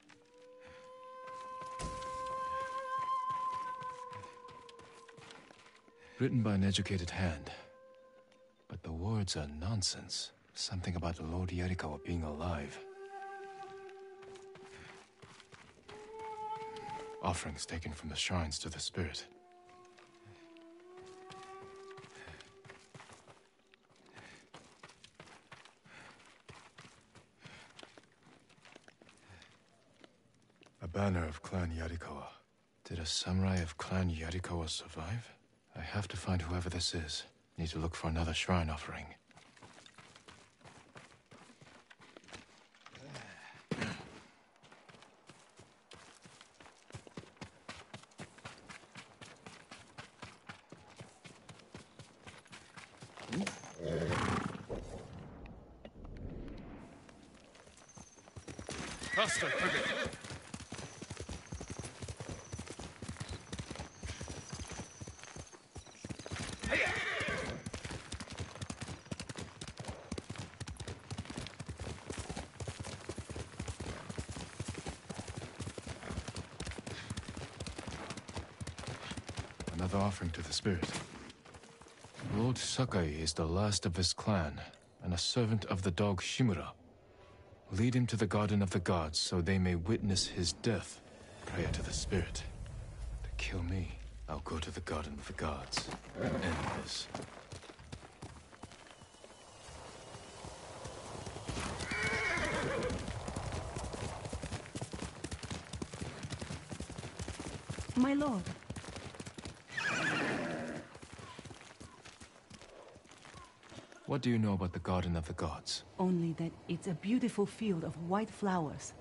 Written by an educated hand. But the words are nonsense. Something about Lord Yarikawa being alive. Offerings taken from the shrines to the spirit. A banner of Clan Yarikawa. Did a samurai of Clan Yarikawa survive? I have to find whoever this is. Need to look for another shrine offering. Faster, quicker. Another offering to the spirit. Lord Sakai is the last of his clan, and a servant of the dog Shimura. Lead him to the Garden of the Gods so they may witness his death. Prayer to the spirit. To kill me, I'll go to the Garden of the Gods and end this. My lord. What do you know about the Garden of the Gods? Only that it's a beautiful field of white flowers.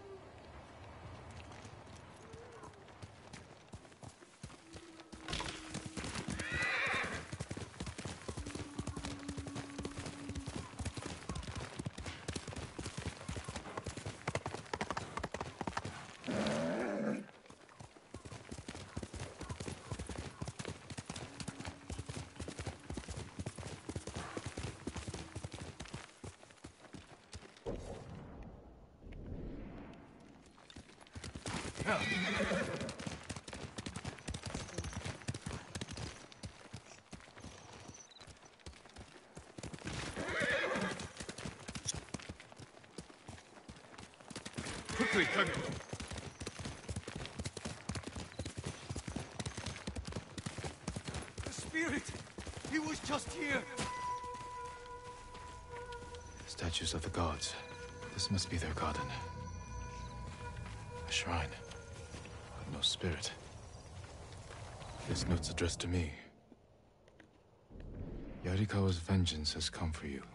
Quickly, Kage. The spirit! He was just here! Statues of the gods. This must be their garden. A shrine. But no spirit. This note's addressed to me. Yarikawa's vengeance has come for you.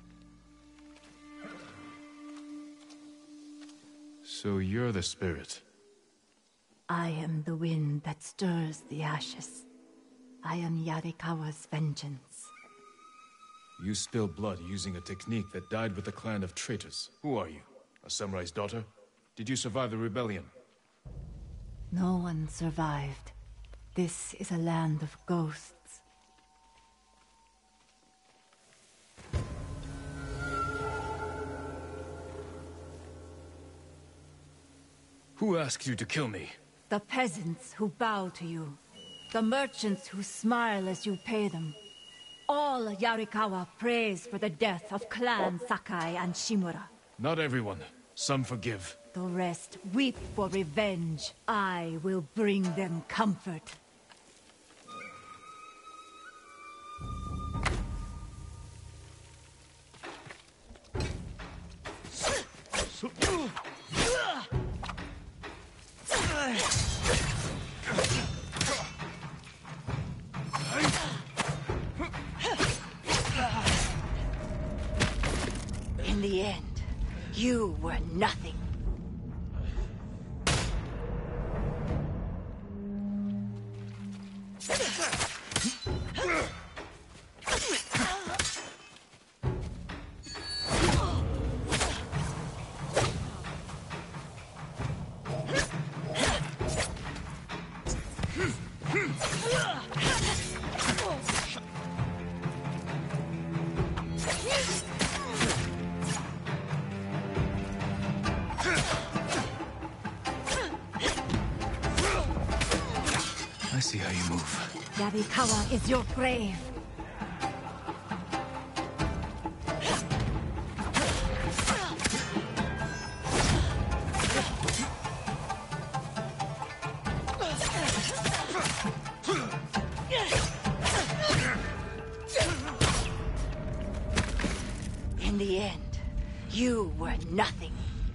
So you're the spirit. I am the wind that stirs the ashes. I am Yarikawa's vengeance. You spilled blood using a technique that died with a clan of traitors. Who are you? A samurai's daughter? Did you survive the rebellion? No one survived. This is a land of ghosts. Who asked you to kill me? The peasants who bow to you. The merchants who smile as you pay them. All Yarikawa prays for the death of Clan Sakai and Shimura. Not everyone. Some forgive. The rest weep for revenge. I will bring them comfort. In the end, you were nothing. I see how you move. Yarikawa is your grave. In the end, you were nothing.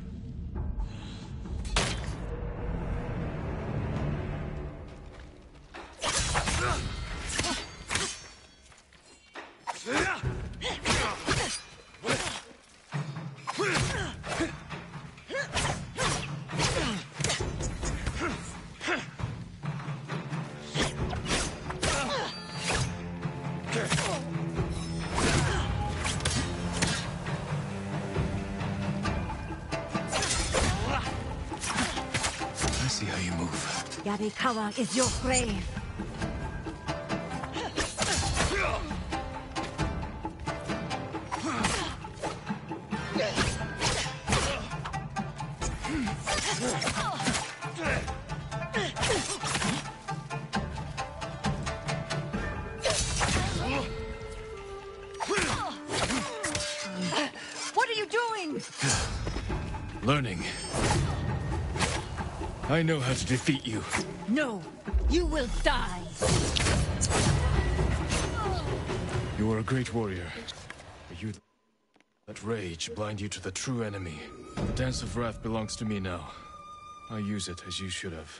I see how you move. Yarikawa is your grave. What are you doing? Learning. I know how to defeat you. No, you will die. You are a great warrior. But you let rage blind you to the true enemy. The Dance of Wrath belongs to me now. I use it as you should have.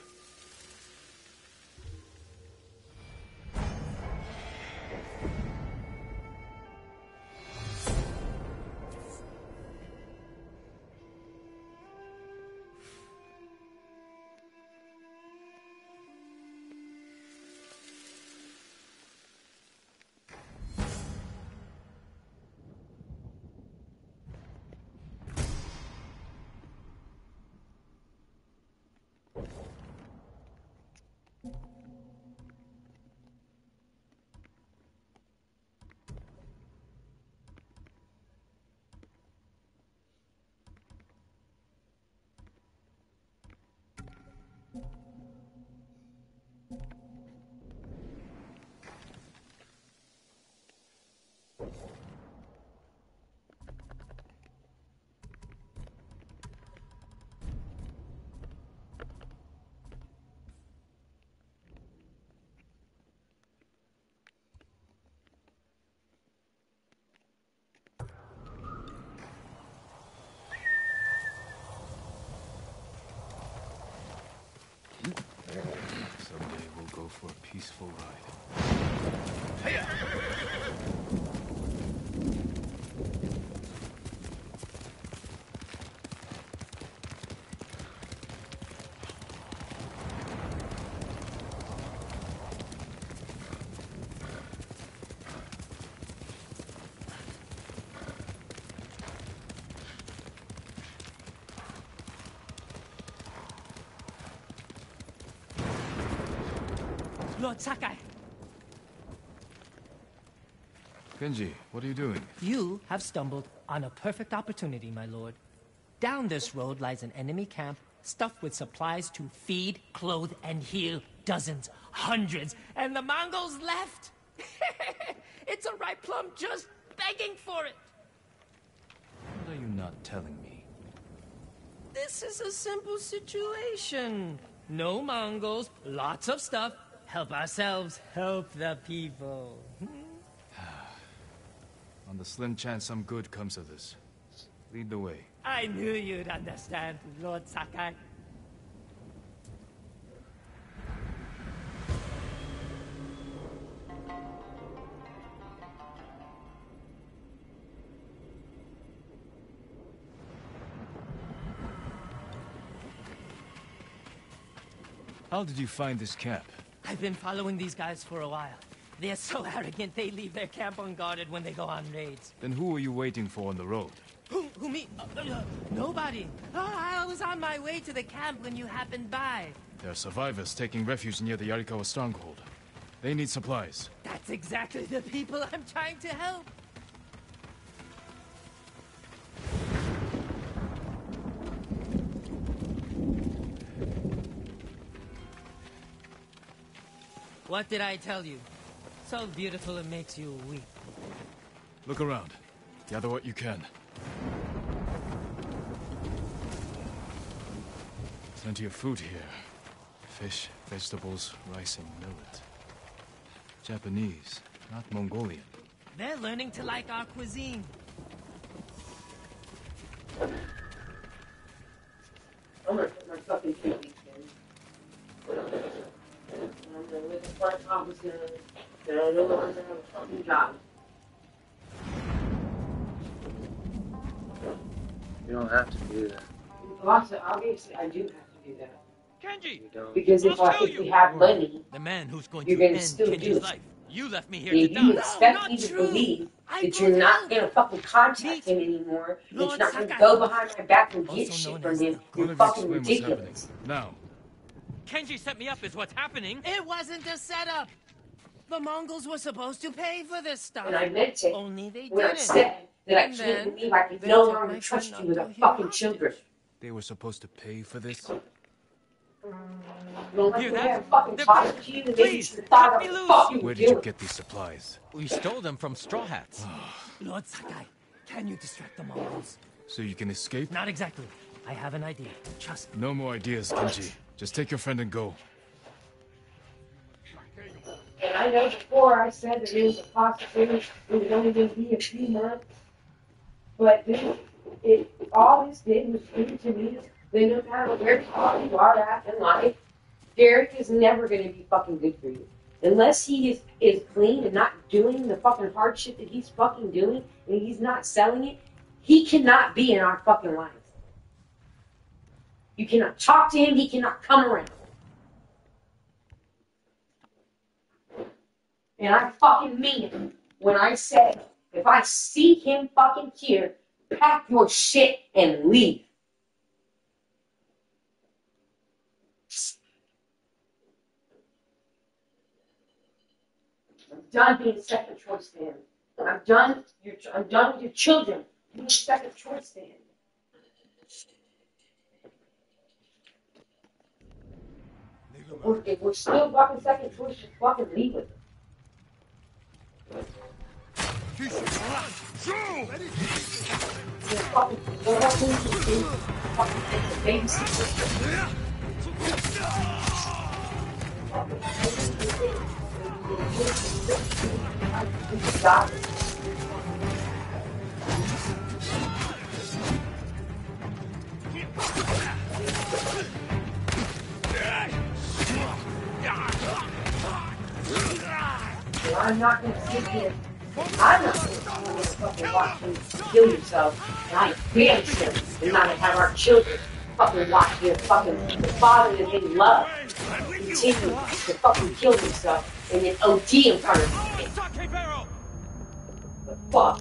Someday we'll go for a peaceful ride. Hiya! Lord Sakai! Kenji, what are you doing? You have stumbled on a perfect opportunity, my lord. Down this road lies an enemy camp stuffed with supplies to feed, clothe, and heal dozens, hundreds, and the Mongols left. It's a ripe plum just begging for it. What are you not telling me? This is a simple situation. No Mongols, lots of stuff. Help ourselves, help the people. On the slim chance some good comes of this, lead the way. I knew you'd understand, Lord Sakai. How did you find this camp? I've been following these guys for a while. They're so arrogant they leave their camp unguarded when they go on raids. Then who were you waiting for on the road? Who, who me? Uh, uh, nobody. Oh, I was on my way to the camp when you happened by. There are survivors taking refuge near the Yarikawa stronghold. They need supplies. That's exactly the people I'm trying to help. What did I tell you? So beautiful it makes you weep. Look around. Gather what you can. Plenty of food here. Fish, vegetables, rice, and millet. Japanese, not Mongolian. They're learning to like our cuisine. I'm gonna put my fucking kidneys in. I'm gonna live in front of office now. And I know I'm gonna have a fucking job. You don't have to do that. Lots of, obviously, I do have to do that. Kenji! You don't. Because if, I, if we have money, The man who's going you're to gonna end still do Kenji's it. life. You left me here if to you die. expect No, me not to true. believe I that you're could not help. gonna fucking contact Me- him anymore, that Lord you're not gonna Sakai. go behind my back and get Also shit known from as him, the- you're Go fucking explain what's happening. ridiculous. Now. Kenji set me up is what's happening. It wasn't a setup. The Mongols were supposed to pay for this stuff. And I meant it Only they when I didn't. said that I And can't then believe I could they no took longer my trust son you with out our to fucking hear children. They were supposed to pay for this? You don't like Hear the way that? I'm fucking They're- talking to you, and maybe you Please, should have thought cut of me what the loose. fuck you were Where did you doing. get these supplies? We stole them from Straw Hats. Lord Sakai, can you distract the Mongols? So you can escape? Not exactly. I have an idea. Trust me. No more ideas, Kenji. Just take your friend and go. And I know before I said that it was a possibility, it was only going to be a few months. But this, it, all this did was prove to me that no matter where you are at in life, Derek is never going to be fucking good for you. Unless he is, is clean and not doing the fucking hard shit that he's fucking doing, and he's not selling it, he cannot be in our fucking lives. You cannot talk to him, he cannot come around. And I fucking mean it when I say, if I see him fucking here, pack your shit and leave. I'm done being second choice to him. I'm done. You're, I'm done with your children being second choice to him. If we're, if we're still fucking second choice, just fucking leave it. I'm not going to sit here. I'm not going to fucking watch you kill yourself. And I am damn sure you're not going to have our children fucking watch your fucking the father that they love continue to fucking kill yourself and then O D in front of you. The fuck?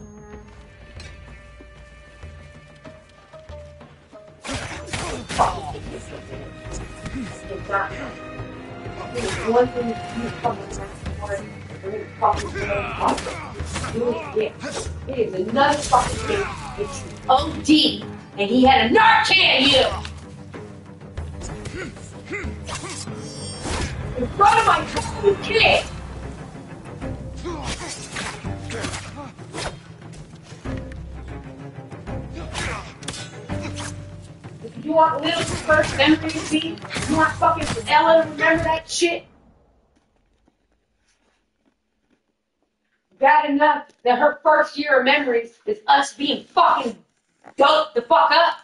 Fuck. It's not. There's one thing that you fucking ask for. It is another fucking thing. It's O D, and he had a Narcan you. In front of my fucking kid! You want Little's first memory to be? You want fucking Ella to remember that shit? Bad enough that her first year of memories is us being fucking doped the fuck up.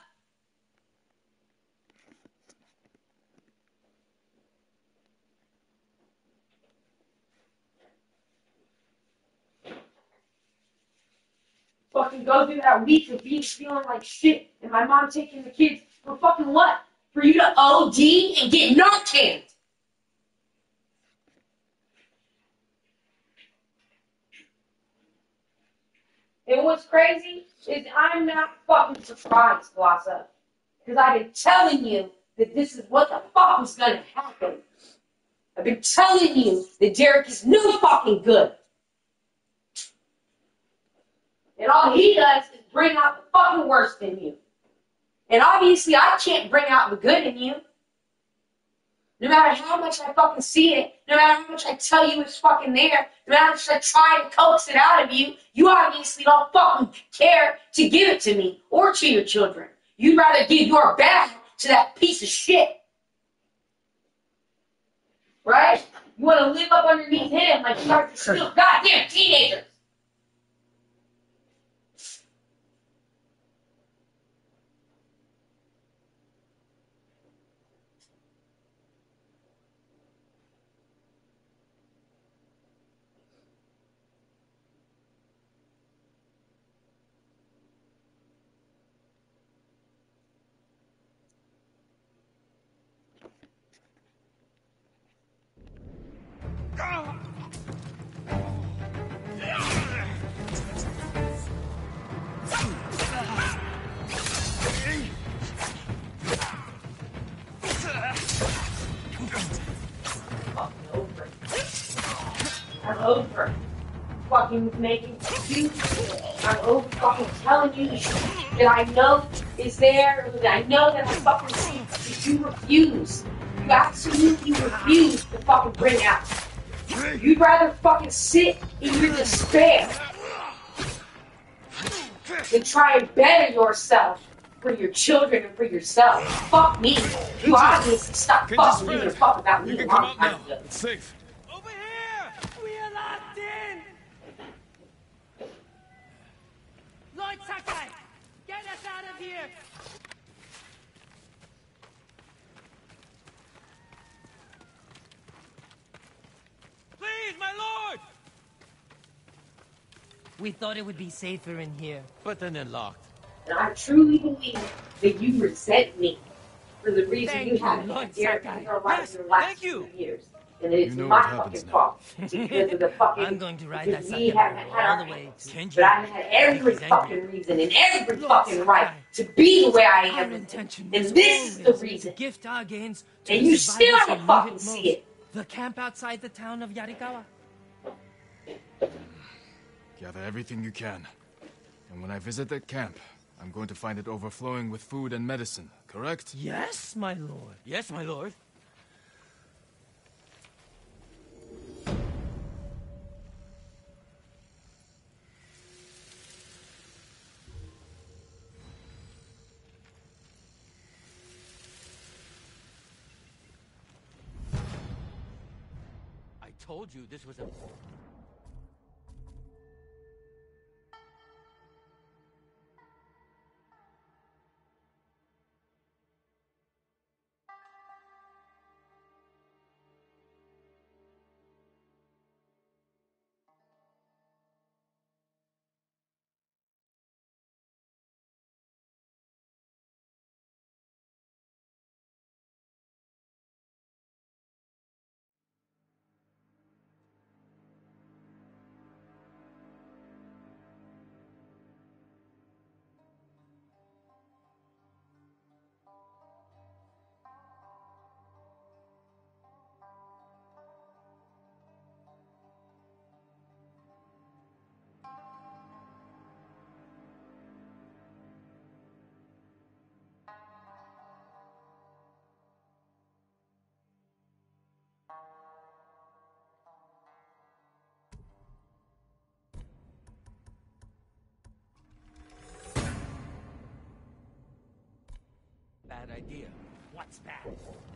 Fucking go through that week of being feeling like shit and my mom taking the kids for fucking what? For you to O D and get Narcan. And what's crazy is I'm not fucking surprised, Glossa. Because I've been telling you that this is what the fuck was gonna happen. I've been telling you that Derek is no fucking good. And all he does is bring out the fucking worst in you. And obviously I can't bring out the good in you. No matter how much I fucking see it, no matter how much I tell you it's fucking there, no matter how much I try to coax it out of you, you obviously don't fucking care to give it to me or to your children. You'd rather give your bad to that piece of shit. Right? You want to live up underneath him like you are still goddamn teenagers. I'm over fucking making excuses. I'm over fucking telling you the shit that I know is there, that I know that I fucking see, that you refuse. You absolutely refuse to fucking bring out. You'd rather fucking sit in your despair than try and better yourself for your children and for yourself. Fuck me. You obviously stopped fucking giving a fuck about me a long time ago. It's safe. We are locked in! Lord Sakai, get us out of here! Please, my lord! We thought it would be safer in here. But then they're locked. And I truly believe that you resent me for the reason Thank you you, had Lord Derek Sakai. in your life Yes, in the last thank you. few years. And it's You know my what happens fucking now. fault. Because of the fucking... I'm going to ride because that we sucker haven't had all our the way to... But I had every He's angry. fucking reason and every Lord fucking right Sakai. to be the way I Our am. intention And was this is the always reason. to gift our gains to And the you survivors still who don't need fucking it see most. it. The camp outside the town of Yarikawa. Gather everything you can. And when I visit that camp, I'm going to find it overflowing with food and medicine, correct? Yes, my lord. Yes, my lord. I told you this was a... bad idea. What's bad?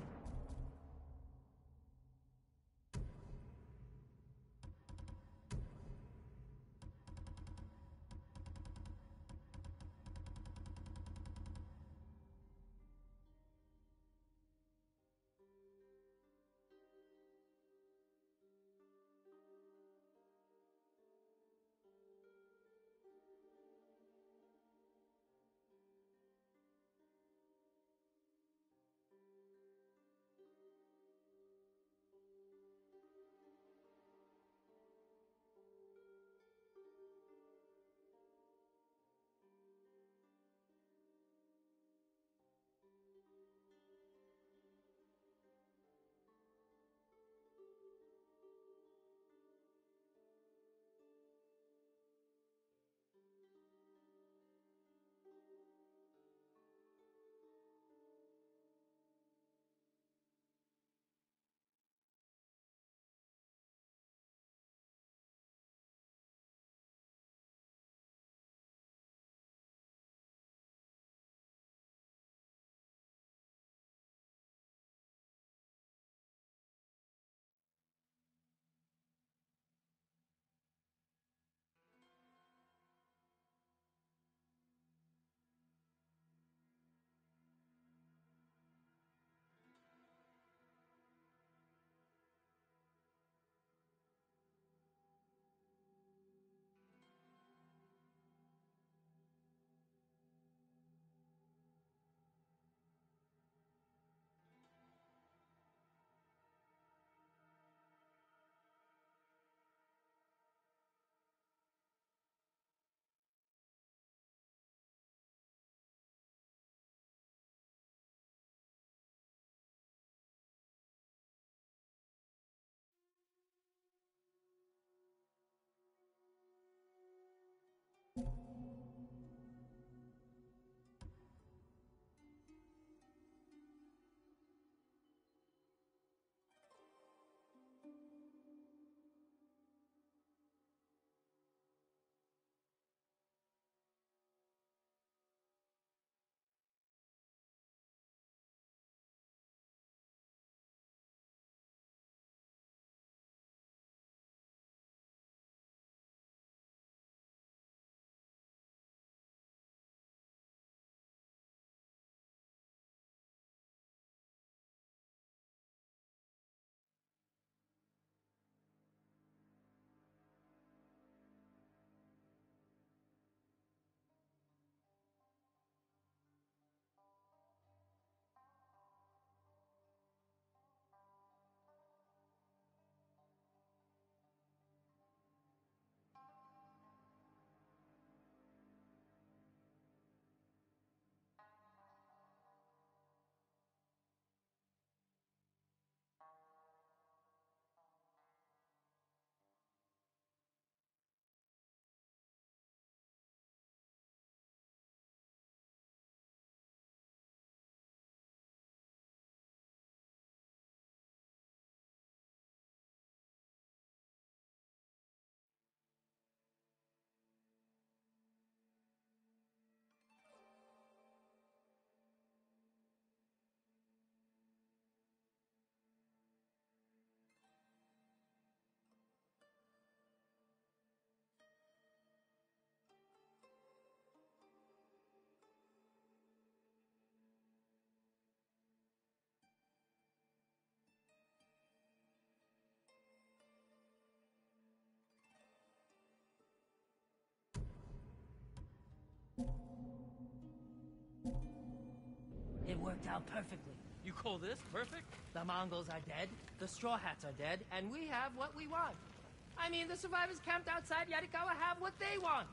It worked out perfectly. You call this perfect? The Mongols are dead, the Straw Hats are dead, and we have what we want. I mean, the survivors camped outside Yarikawa have what they want.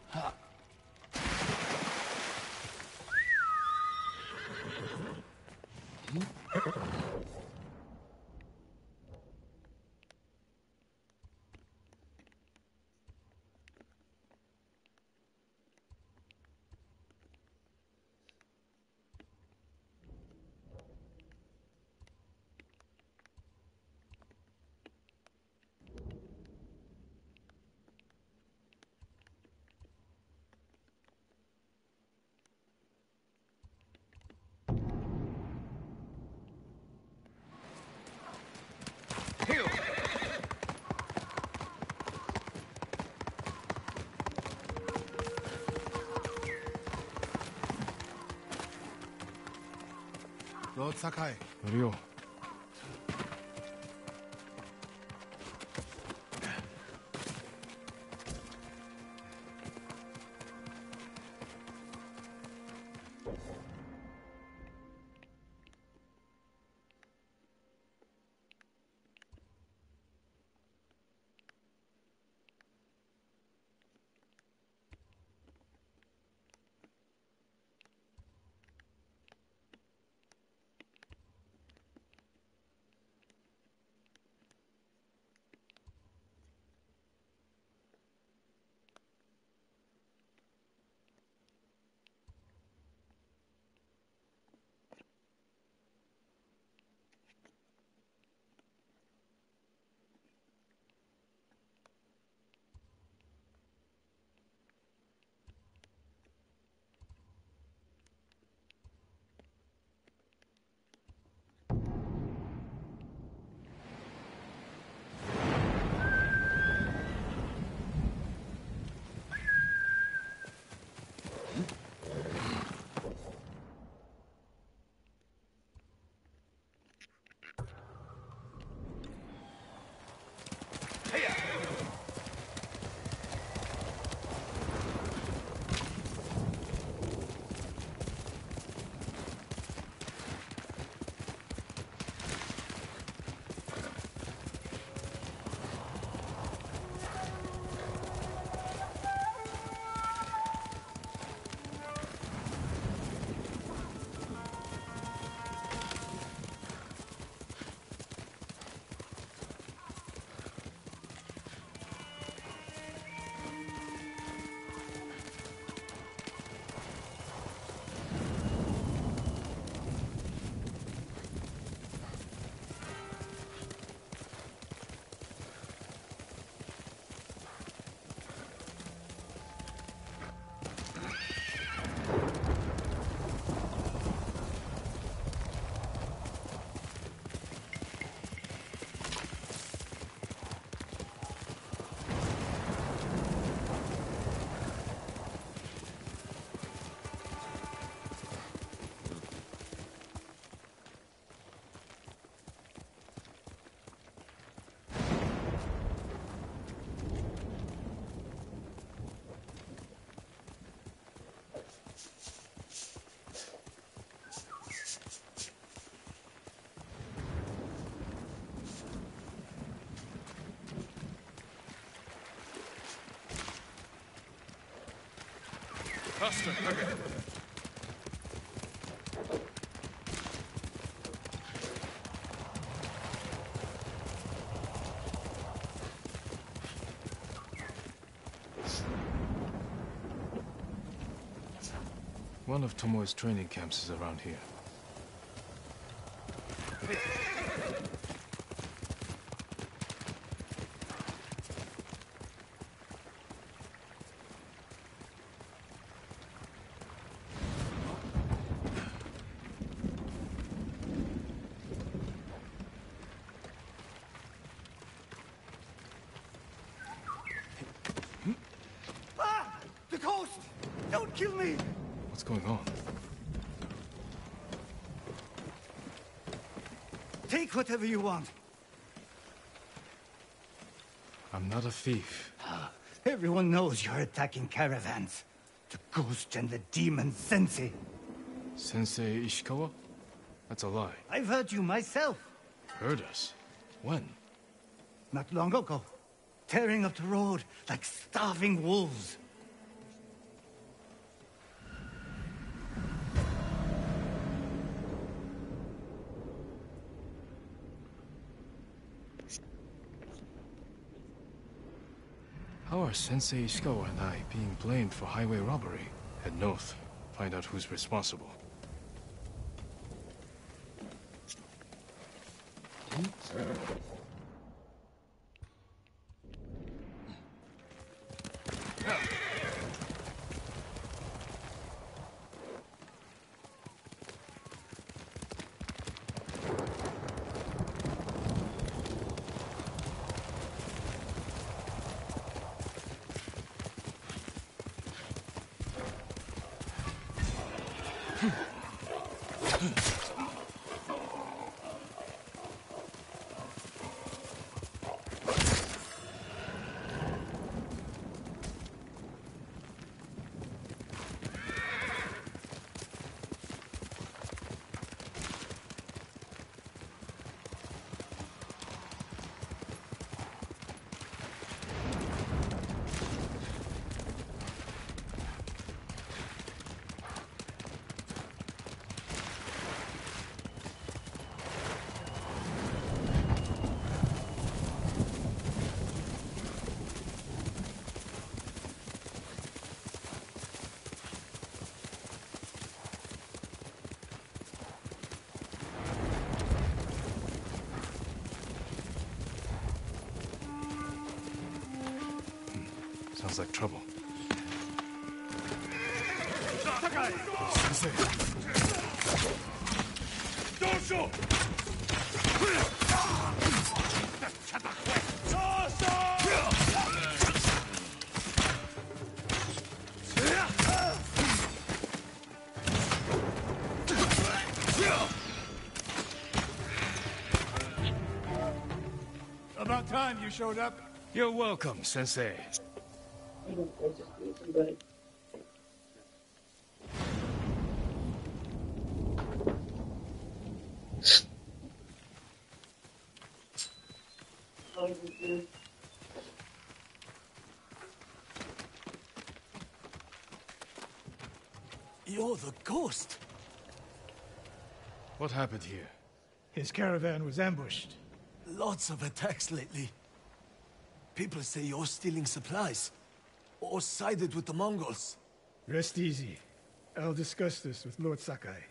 Lord Sakai. Ryo. Faster, Kage. One of Tomoe's training camps is around here. Ah! The coast! Don't kill me! What's going on? Take whatever you want. I'm not a thief. Ah, everyone knows you're attacking caravans. The ghost and the demon Sensei. Sensei Ishikawa? That's a lie. I've heard you myself. Heard us? When? Not long ago. Tearing up the road like starving wolves. How are Sensei Ishikawa and I being blamed for highway robbery? Head north. Find out who's responsible. Sounds like trouble. Sensei. About time you showed up. You're welcome, Sensei. You're the ghost. What happened here? His caravan was ambushed. Lots of attacks lately. People say you're stealing supplies. Or sided with the Mongols. Rest easy. I'll discuss this with Lord Sakai.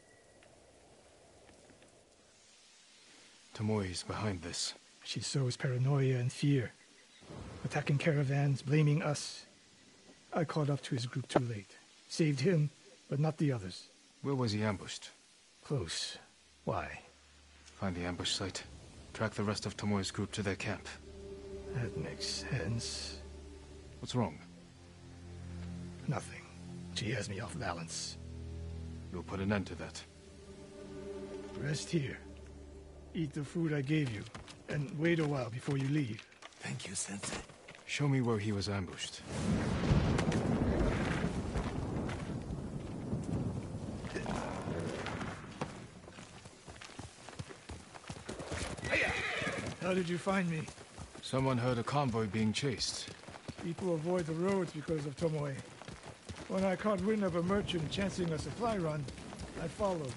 Tomoe is behind this. She sows paranoia and fear. Attacking caravans, blaming us. I caught up to his group too late. Saved him, but not the others. Where was he ambushed? Close. Why? Find the ambush site. Track the rest of Tomoe's group to their camp. That makes sense. What's wrong? Nothing. She has me off balance. You'll put an end to that. Rest here. Eat the food I gave you, and wait a while before you leave. Thank you, Sensei. Show me where he was ambushed. How did you find me? Someone heard a convoy being chased. People avoid the roads because of Tomoe. When I caught wind of a merchant chancing a supply run, I followed.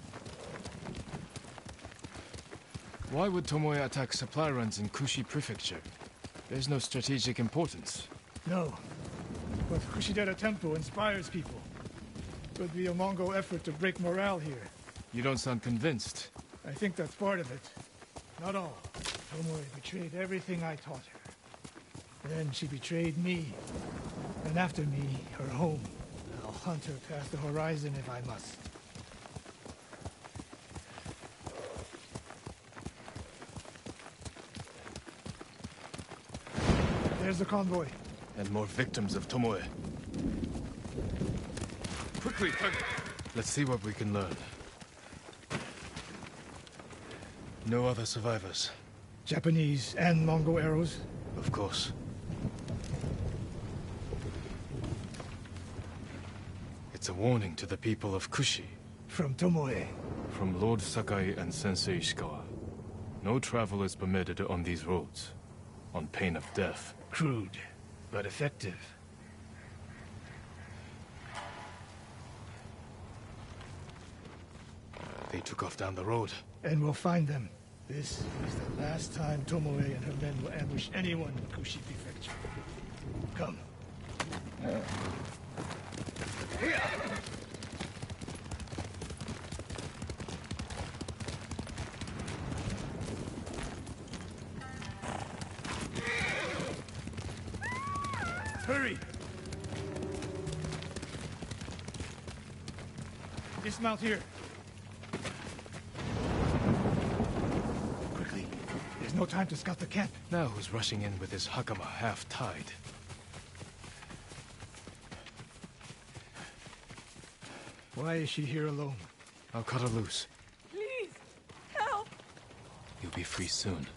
Why would Tomoe attack supply runs in Kushi Prefecture? There's no strategic importance. No. But Kushidera Temple inspires people. Could be a Mongol effort to break morale here. You don't sound convinced. I think that's part of it. Not all. Tomoe betrayed everything I taught her. Then she betrayed me. And after me, her home. I'll hunt her past the horizon if I must. There's the convoy. And more victims of Tomoe. Quickly, Kage. Let's see what we can learn. No other survivors. Japanese and Mongol arrows? Of course. It's a warning to the people of Kushi. From Tomoe. From Lord Sakai and Sensei Ishikawa. No travel is permitted on these roads, on pain of death. Crude, but effective. They took off down the road. And we'll find them. This is the last time Tomoe and her men will ambush anyone in Kushi Prefecture. Come. Hurry! Dismount here. Quickly. There's no time to scout the camp. Now who's rushing in with his hakama half-tied? Why is she here alone? I'll cut her loose. Please, help! You'll be free soon.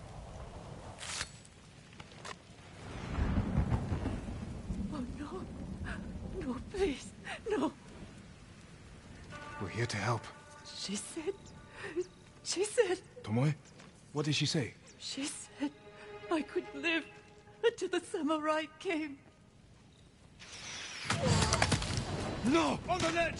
Oh, no. No, please, no. We're here to help. She said... She said... Tomoe? What did she say? She said I could live until the samurai came. No! On the ledge!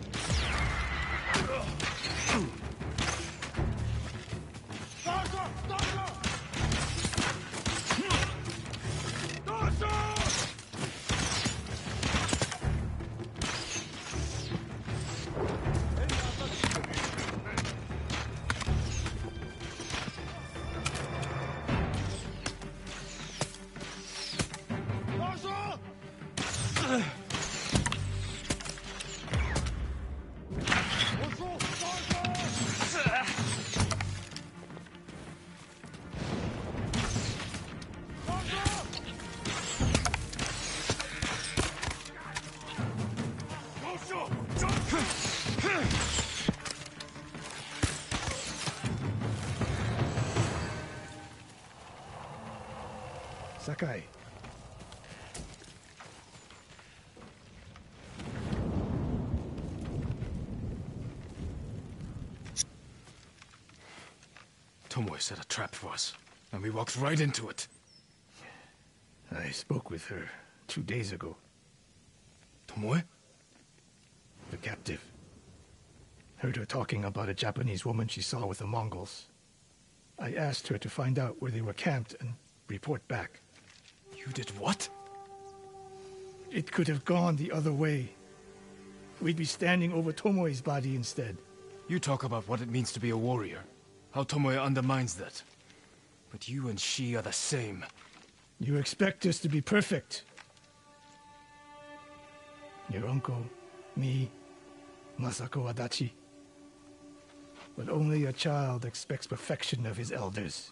Sakai. Tomoe set a trap for us, and we walked right into it. I spoke with her two days ago. Tomoe? The captive. Heard her talking about a Japanese woman she saw with the Mongols. I asked her to find out where they were camped and report back. You did what? It could have gone the other way. We'd be standing over Tomoe's body instead. You talk about what it means to be a warrior. How Tomoe undermines that. But you and she are the same. You expect us to be perfect. Your uncle, me, Masako Adachi. But only a child expects perfection of his elders.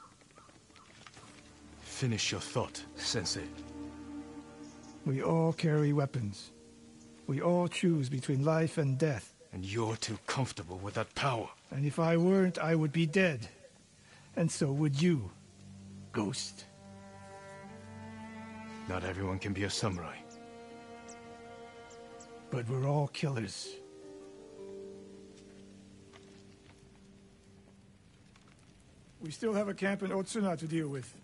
Finish your thought, Sensei. We all carry weapons. We all choose between life and death. And you're too comfortable with that power. And if I weren't, I would be dead. And so would you, Ghost. Not everyone can be a samurai. But we're all killers. We still have a camp in Otsuna to deal with.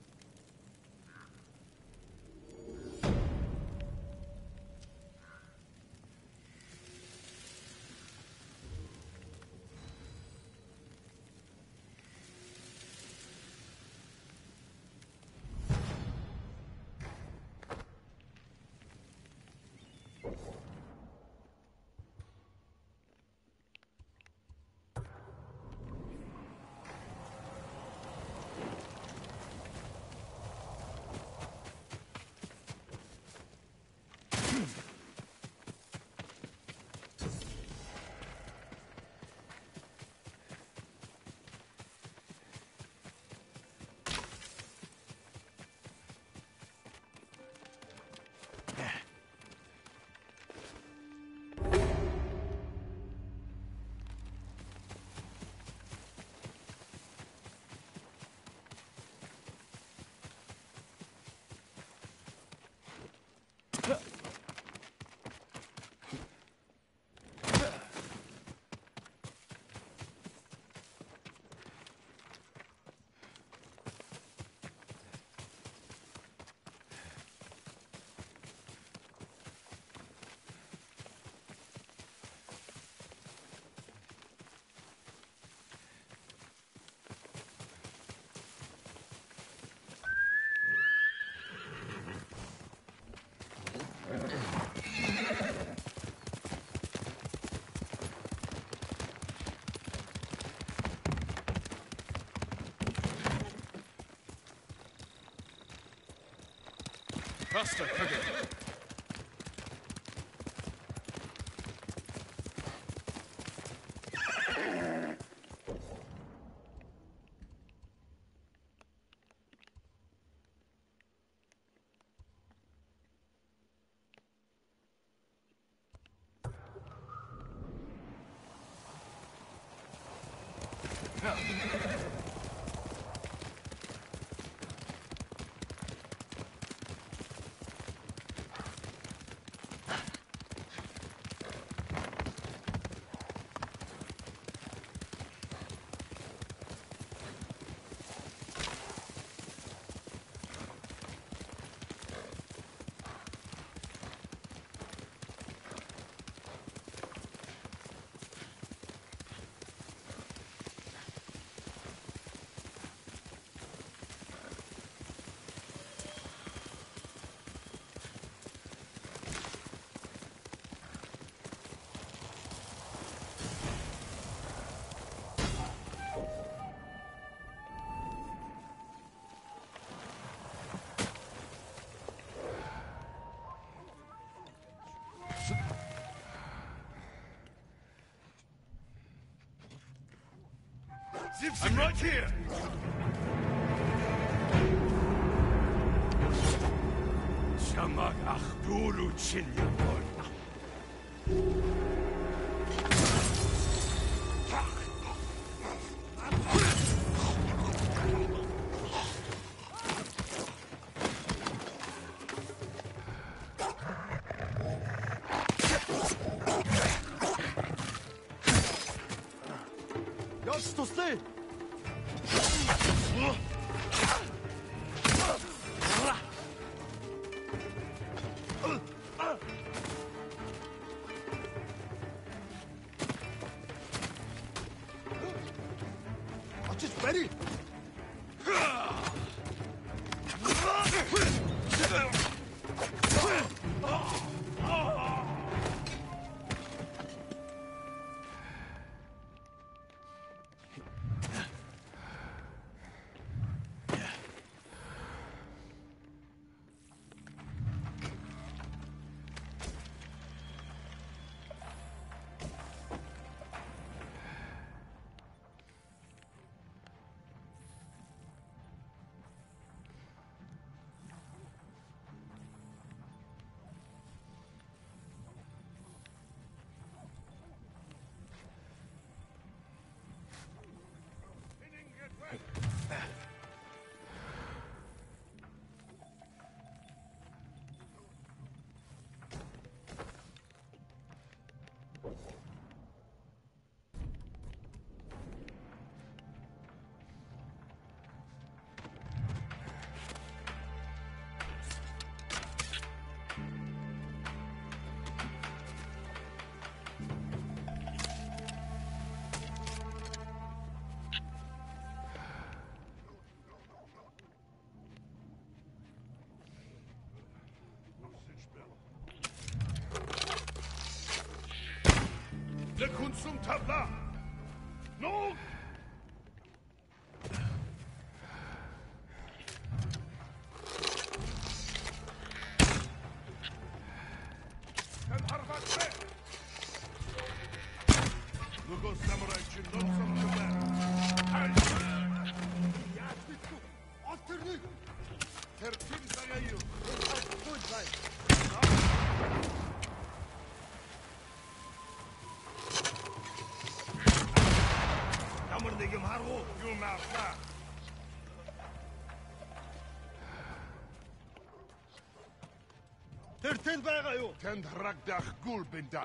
Faster, Kage. I'm right here! Shamak Akhduru Chinyapol. Just to stay! Watch it, ready! Lekun zum Tabla! No! Kan Arvat back! Lugo Samurai Chin, not some command. Alternate! Tertin Sagayu! Good life! Nigam Harwo, you mouth. Tertin байгаа юу? Тэнд рагдах гүл бинда.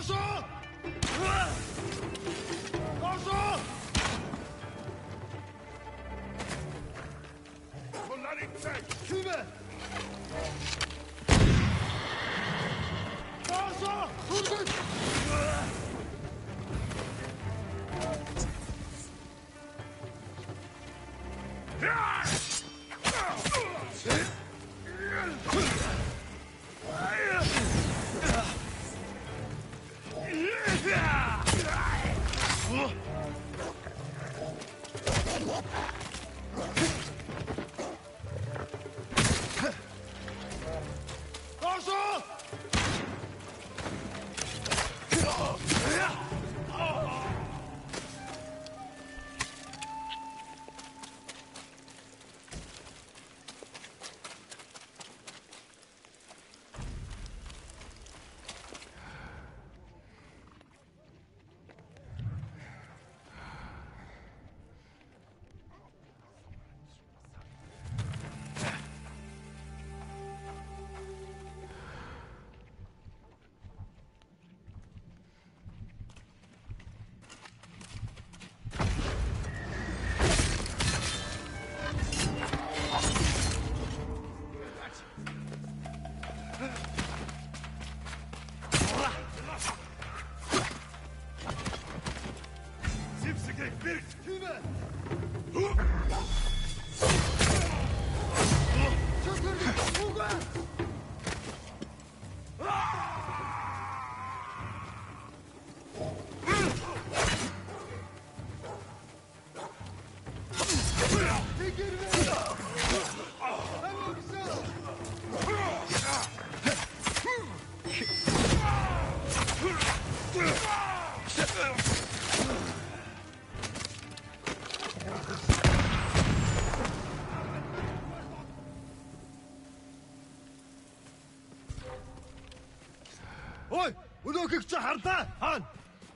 Ой, өнөөхийг чи харлаа. Хаана?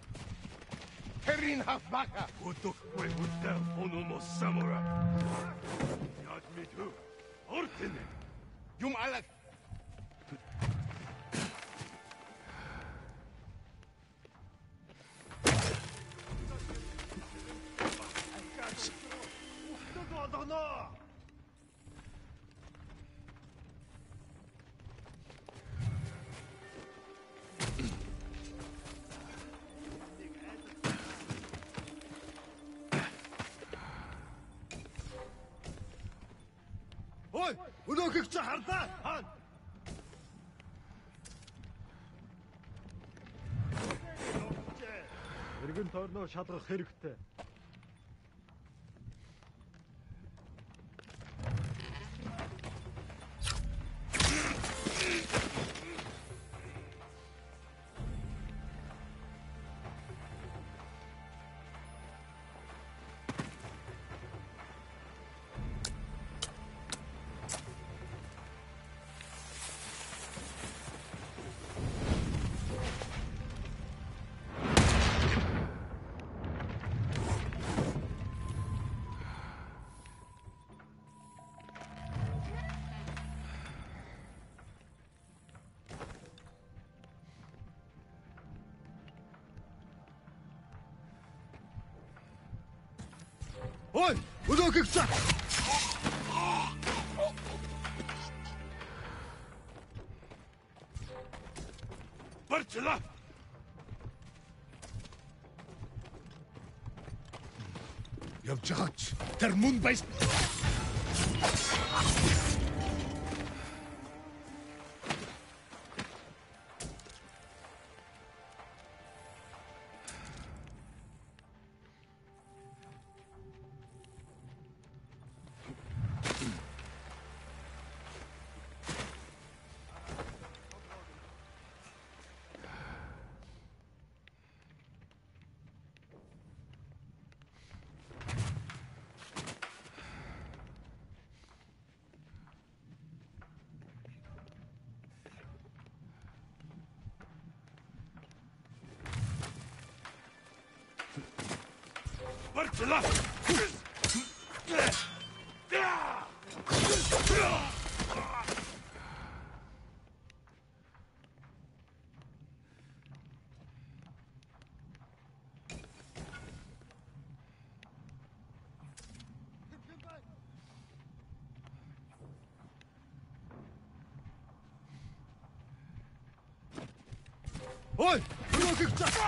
Тэрийн хавбака. Өдөггүй үдэ ономос самура. Яд митү. Ортен. Юм алак. Ой, өнөөхийг чи харлаа. Хаана? Эргэн тойрноо шалгах хэрэгтэй. Ой, өнөөхийг чи Барчла. Явж байгаач. Тэр мөн байж. Bartela! Oi! Look at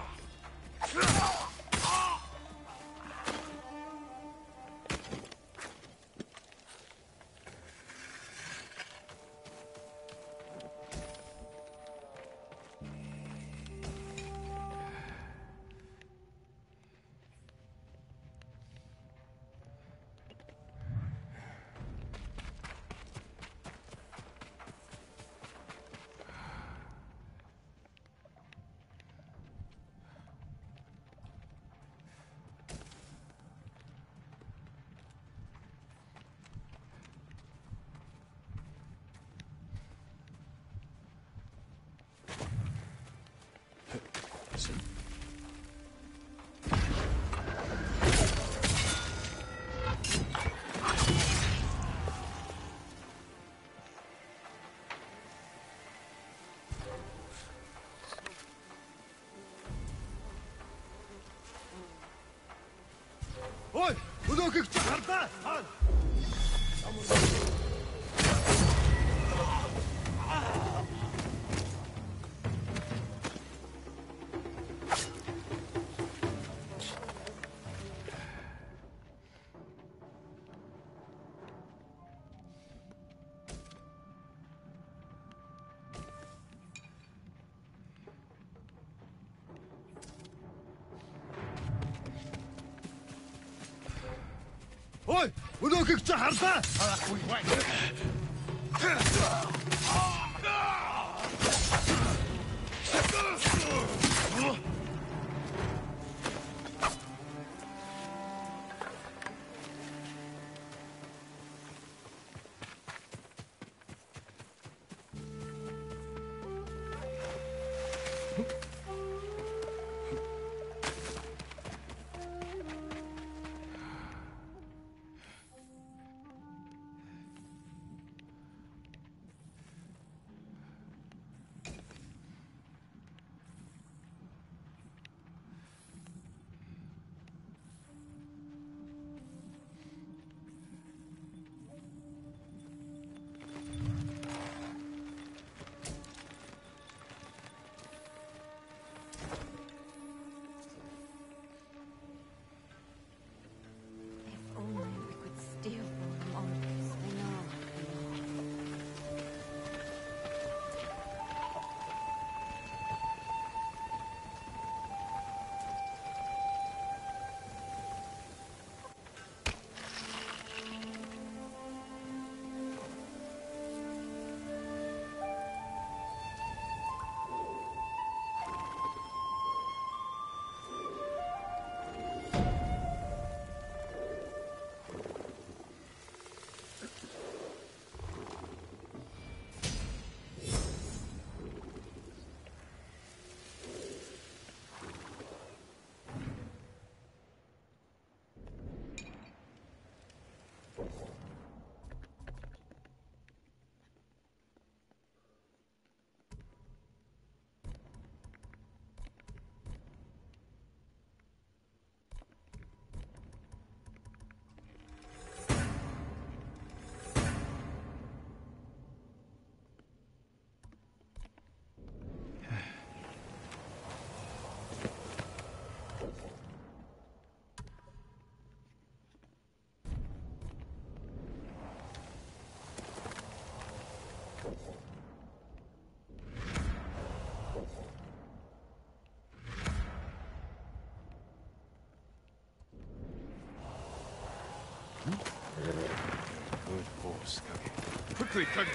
Oi! Look at Harta! Oi! Look at Harta! Good horse, Kage. Quickly, Kage.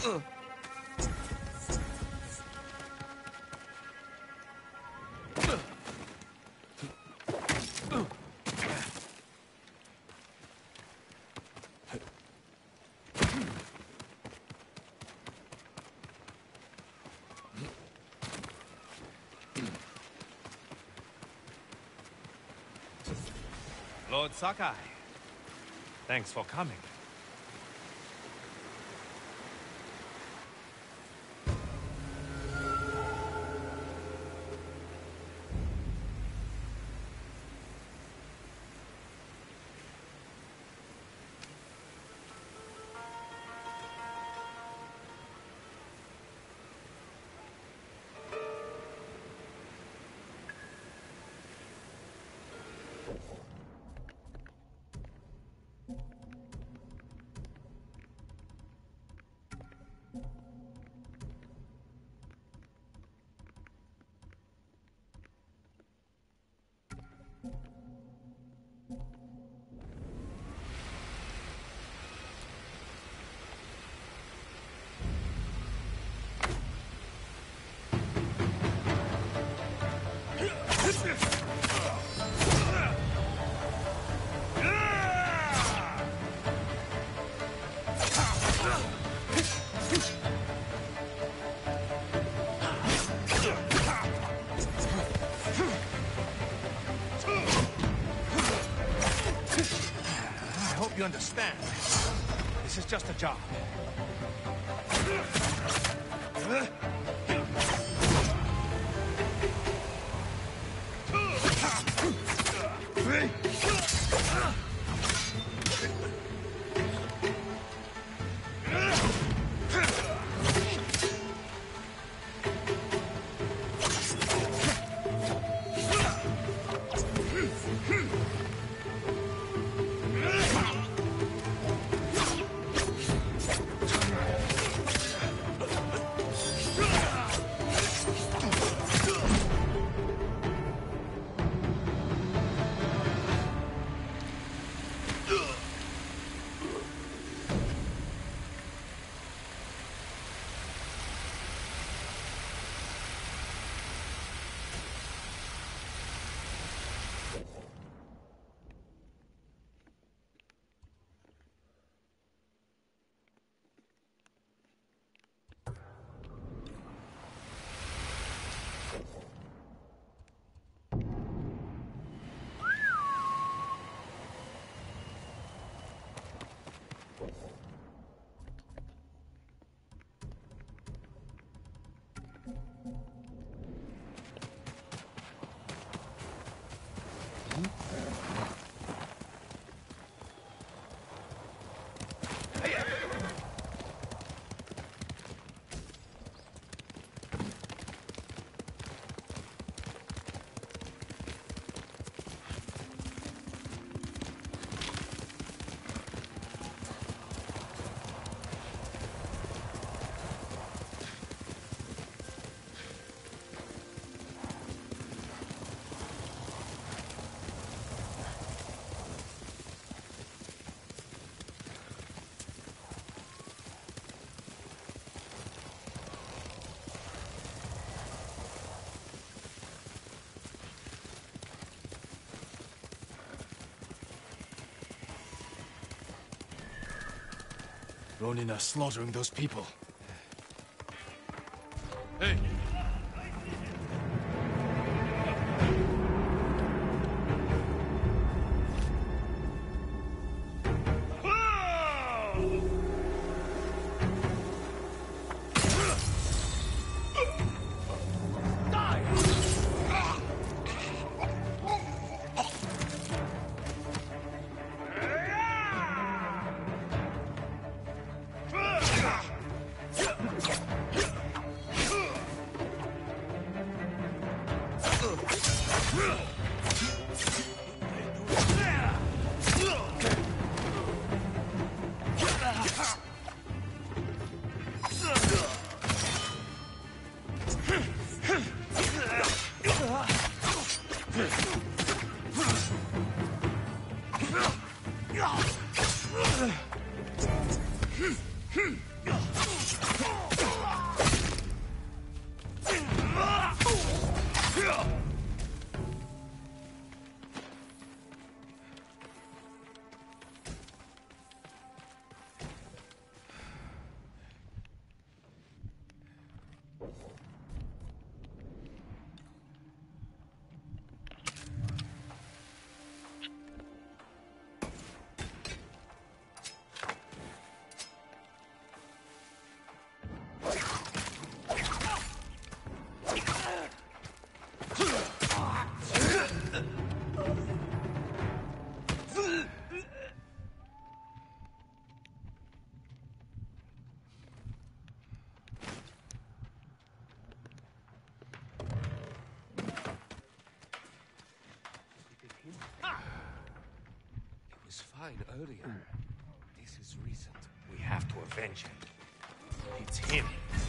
Lord Sakai, thanks for coming. You understand? This is just a job. Ronin are slaughtering those people. Hey! was fine earlier. This is recent. We have to avenge him. It's him.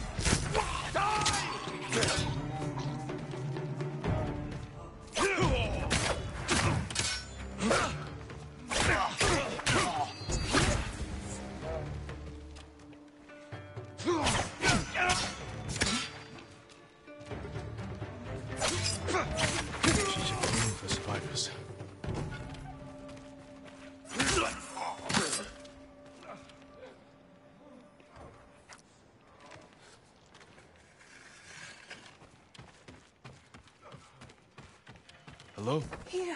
For survivors. Hello? Here,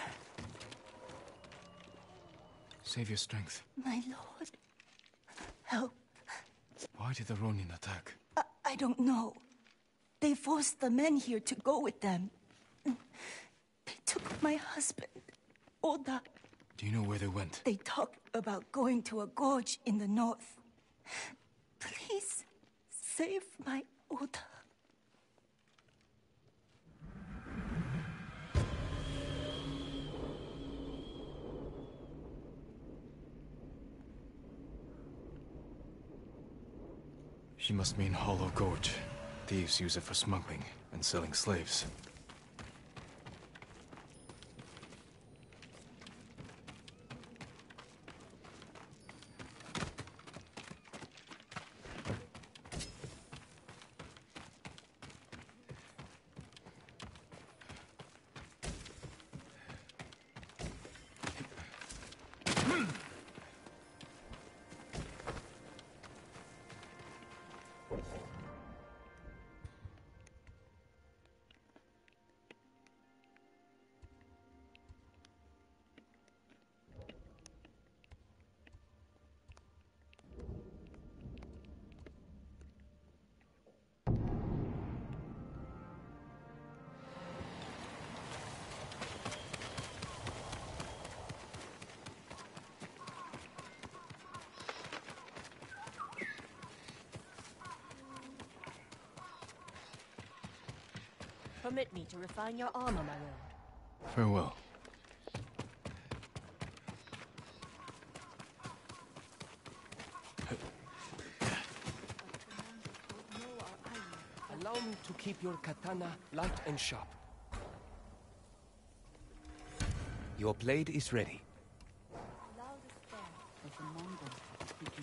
Save your strength. my lord. Help. Why did the Ronin attack? I, I don't know. They forced the men here to go with them. They took my husband, Oda. Do you know where they went? They talked about going to a gorge in the north. Please, save my Oda. She must mean Hollow Gorge. Thieves use it for smuggling and selling slaves. Permit me to refine your armor, my lord. Farewell. Allow me to keep your katana light and sharp. Your blade is ready. Of the Mongol speaking.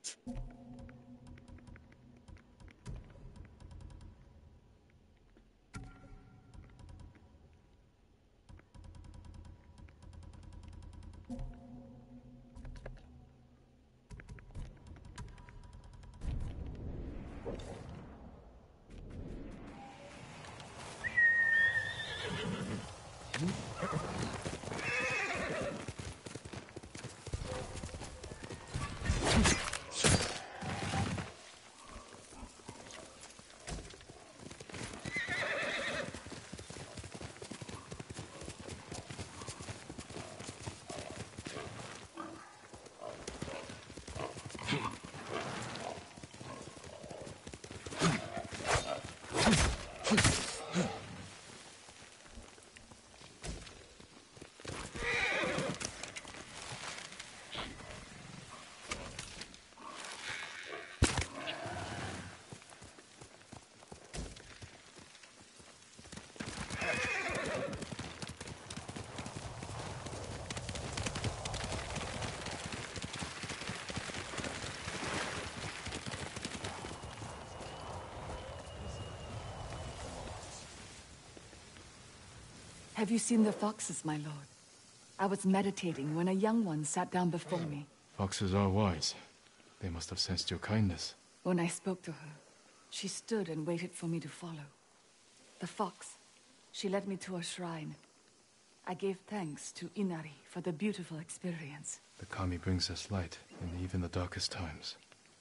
Have you seen the foxes, my lord? I was meditating when a young one sat down before me. Foxes are wise. They must have sensed your kindness. When I spoke to her, she stood and waited for me to follow. The fox, she led me to a shrine. I gave thanks to Inari for the beautiful experience. The kami brings us light in even the darkest times.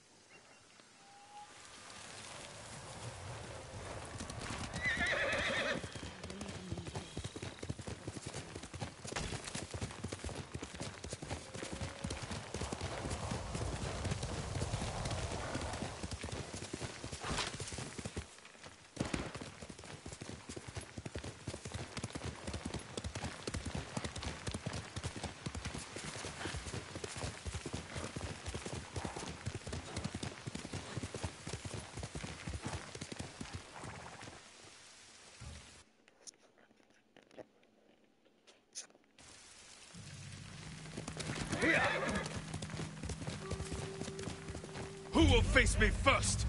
Who will face me first?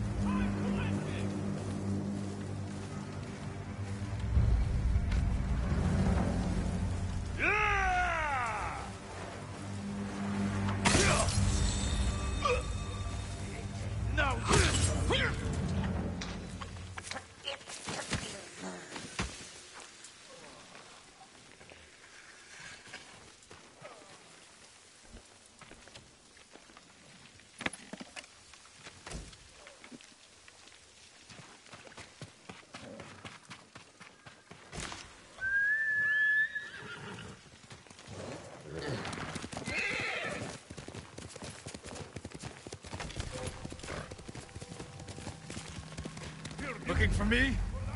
Looking for me?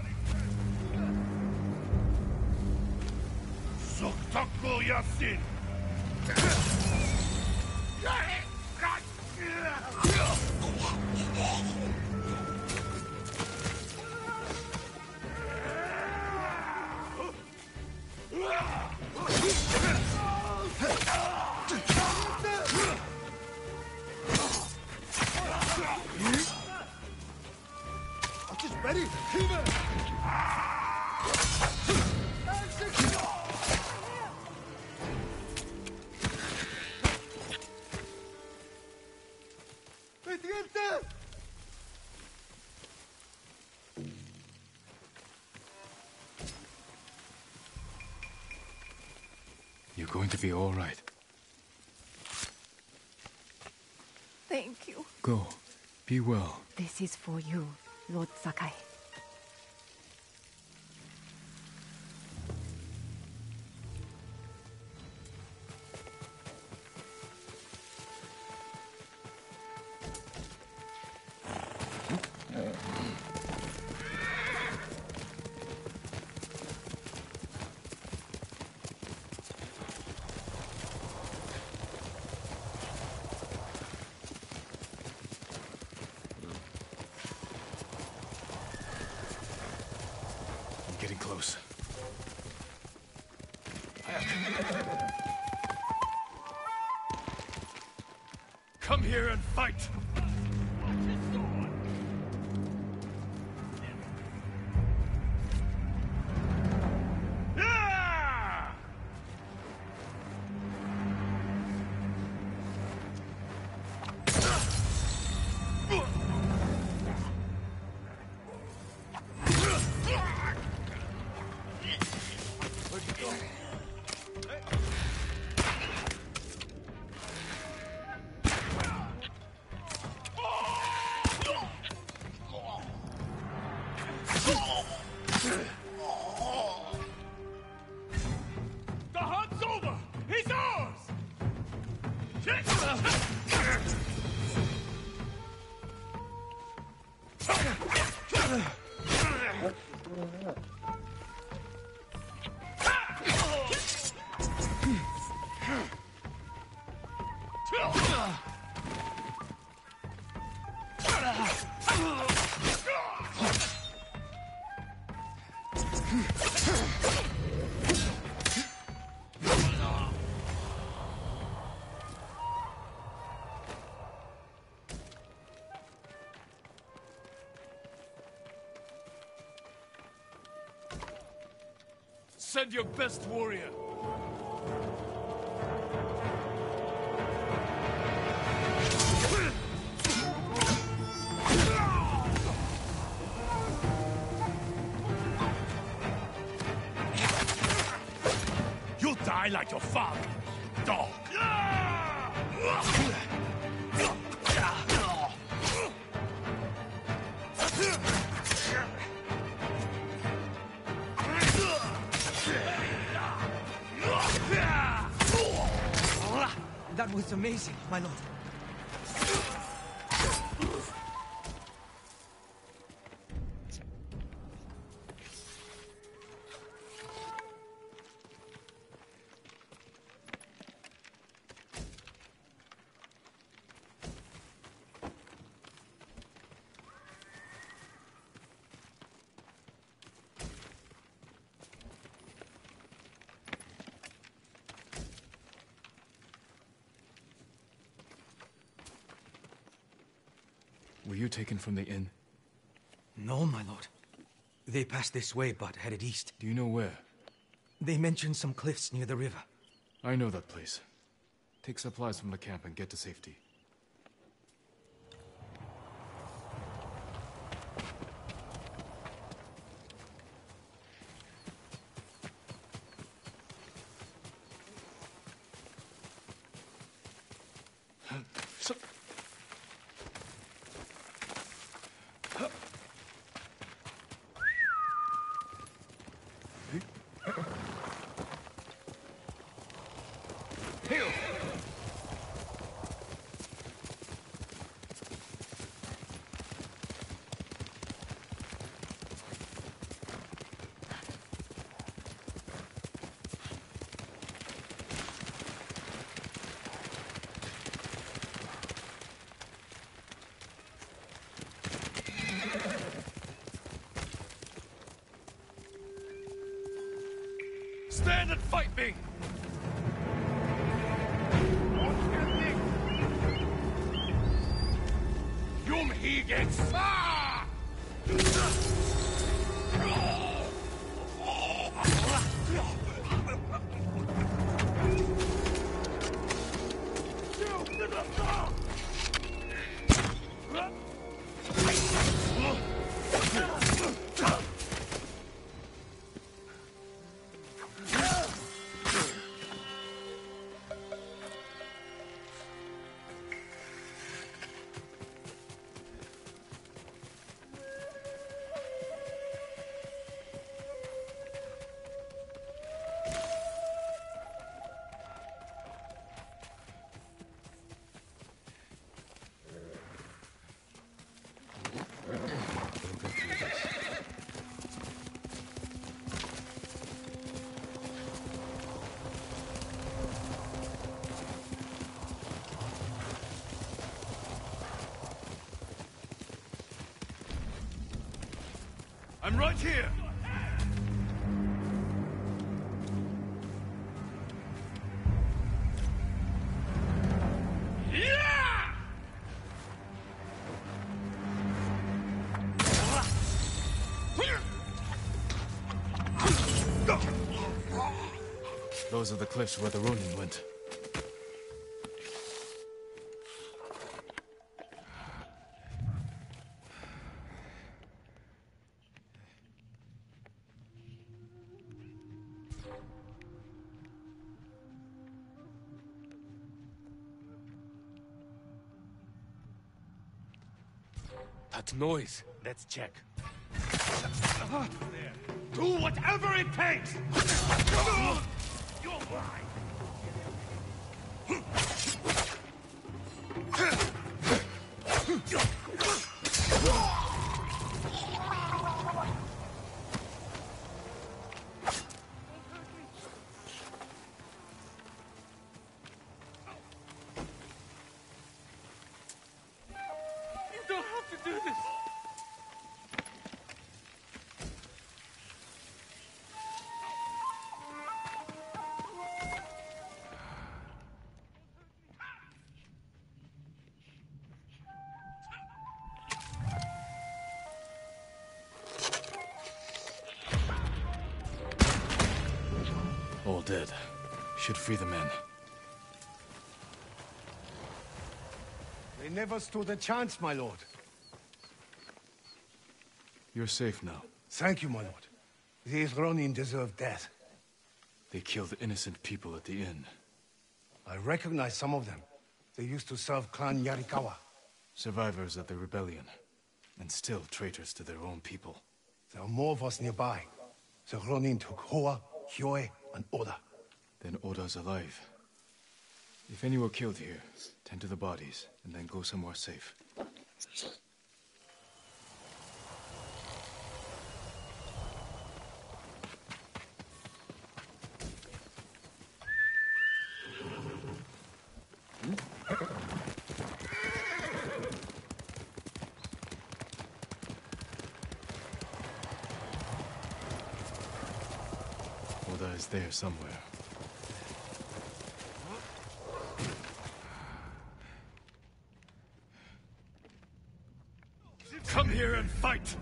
Soktako Yasin! You're going to be all right. Thank you. Go. Be well. This is for you, Lord Sakai. Getting close. come here and fight! The hunt's over! He's ours! Send your best warrior. You'll die like your father, dog. That was amazing, my lord. Were you taken from the inn? No, my lord. They passed this way, but headed east. Do you know where? They mentioned some cliffs near the river. I know that place. Take supplies from the camp and get to safety. Stand and fight me! Yum Higgins! Ah! I'm right here! Yeah! Those are the cliffs where the Ronin went. That noise. Let's check. Do whatever it takes! You're right. You don't have to do this! All dead. Should free the men. They never stood a chance, my lord. You're safe now. Thank you, my lord. These Ronin deserve death. They killed innocent people at the inn. I recognize some of them. They used to serve Clan Yarikawa. Survivors of the rebellion. And still traitors to their own people. There are more of us nearby. The Ronin took Hoa, Hyoe, and Oda. Then Oda's alive. If any were killed here, tend to the bodies, and then go somewhere safe. Oda is there somewhere. Come here and fight!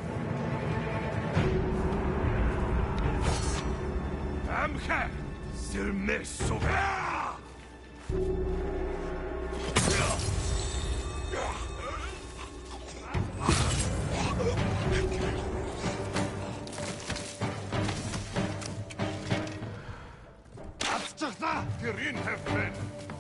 Amke! Silmeso! Gerin Hefman!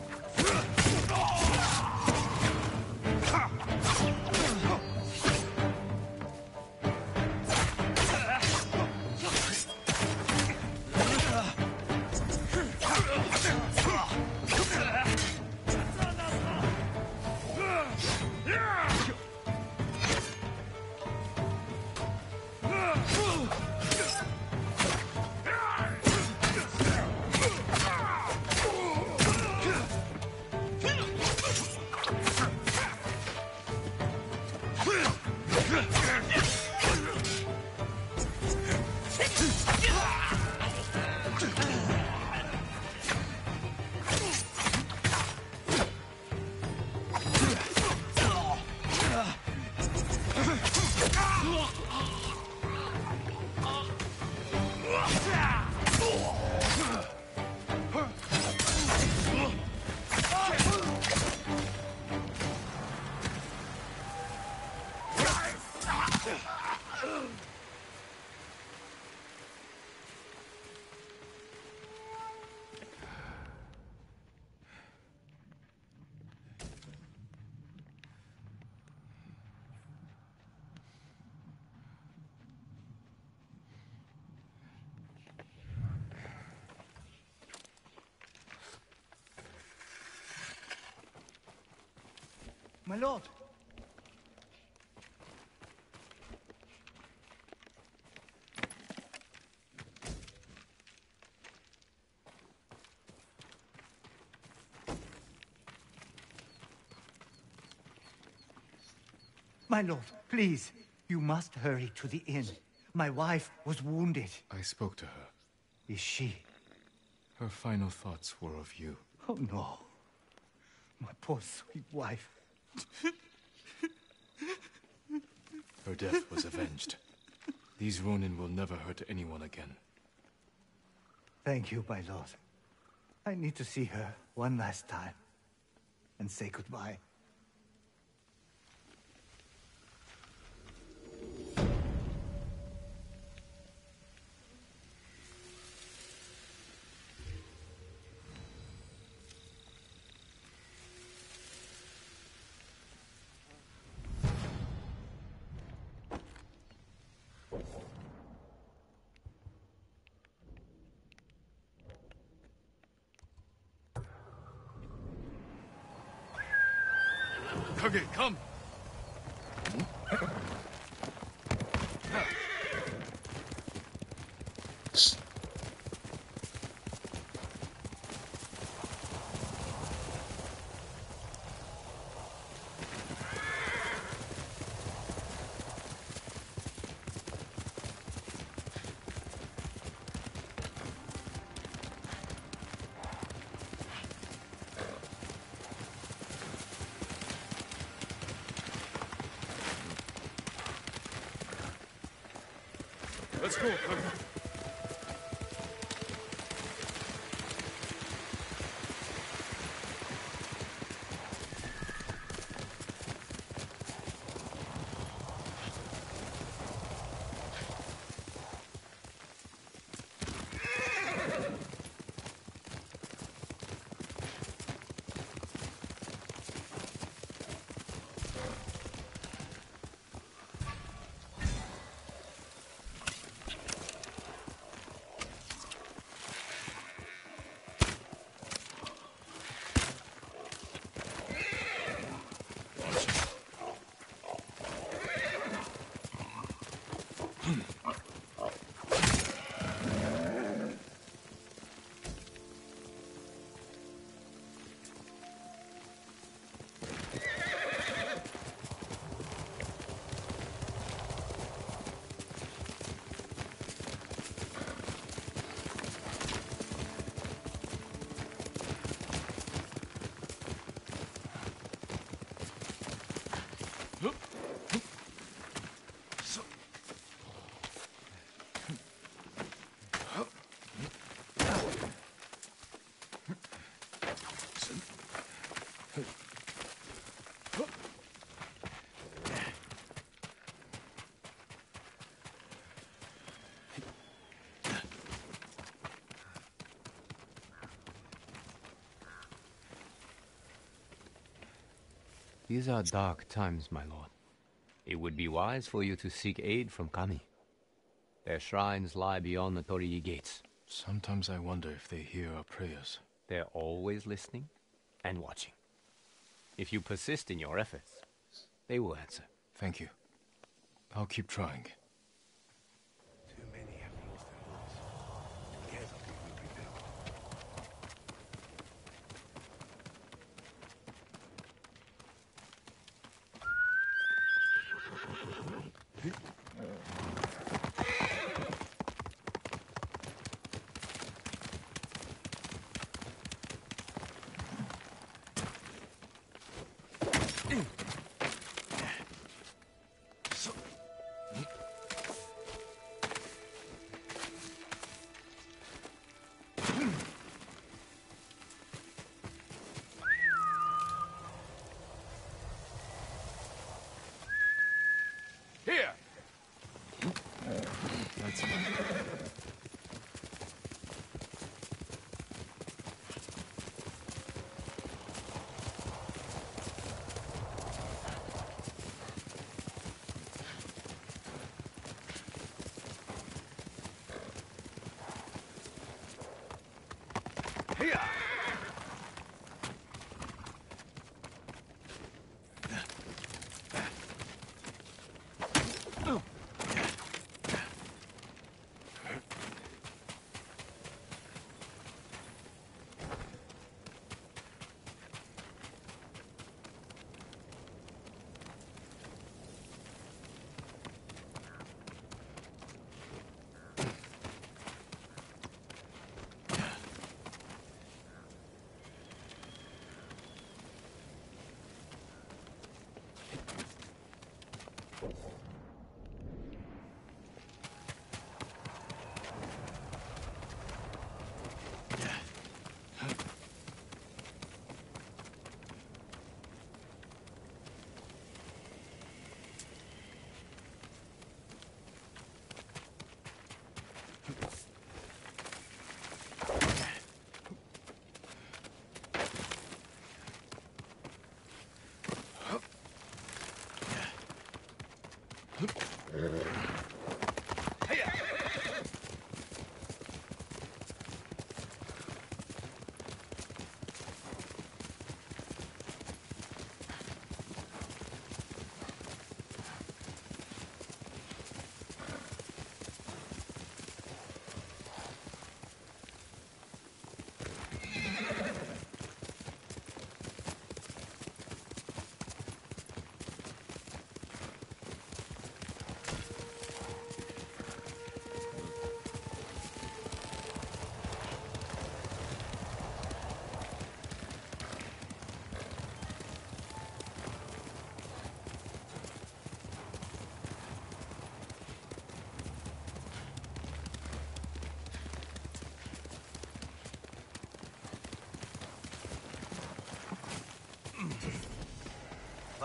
My lord! My lord, please. You must hurry to the inn. My wife was wounded. I spoke to her. Is she? Her final thoughts were of you. Oh, no. My poor sweet wife. Her death was avenged. These Ronin will never hurt anyone again. Thank you, my lord. I need to see her one last time and say goodbye. Kage, come! Let's go, Kage. These are dark times, my lord. It would be wise for you to seek aid from Kami. Their shrines lie beyond the Torii gates. Sometimes I wonder if they hear our prayers. They're always listening and watching. If you persist in your efforts, they will answer. Thank you. I'll keep trying. Too many have lost their lives. Together we will prevail. Here! That's Here!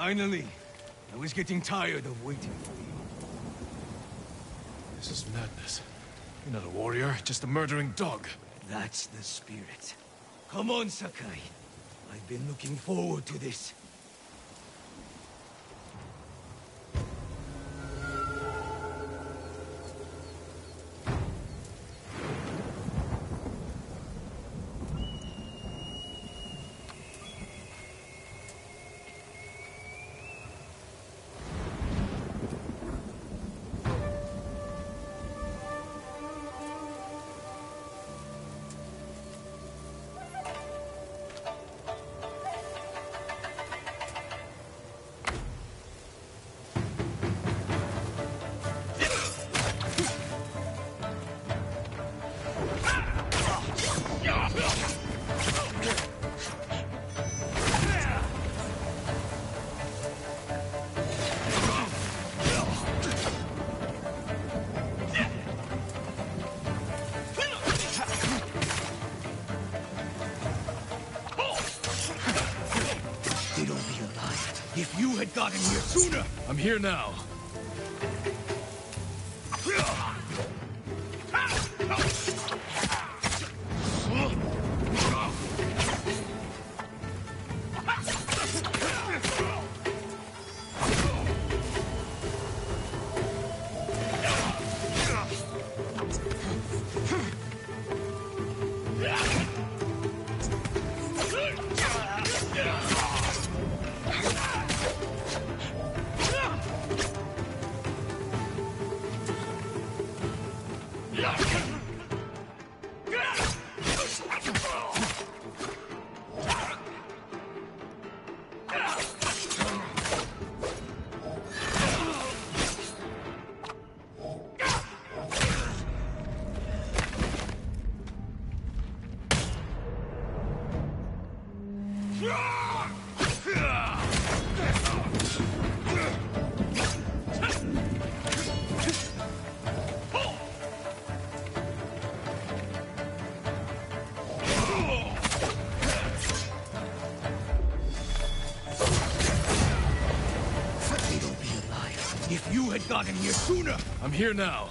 Finally. I was getting tired of waiting for you. This is madness. You're not a warrior, just a murdering dog. That's the spirit. Come on, Sakai. I've been looking forward to this. If you had gotten here sooner! I'm here now. If you had gotten here sooner! I'm here now.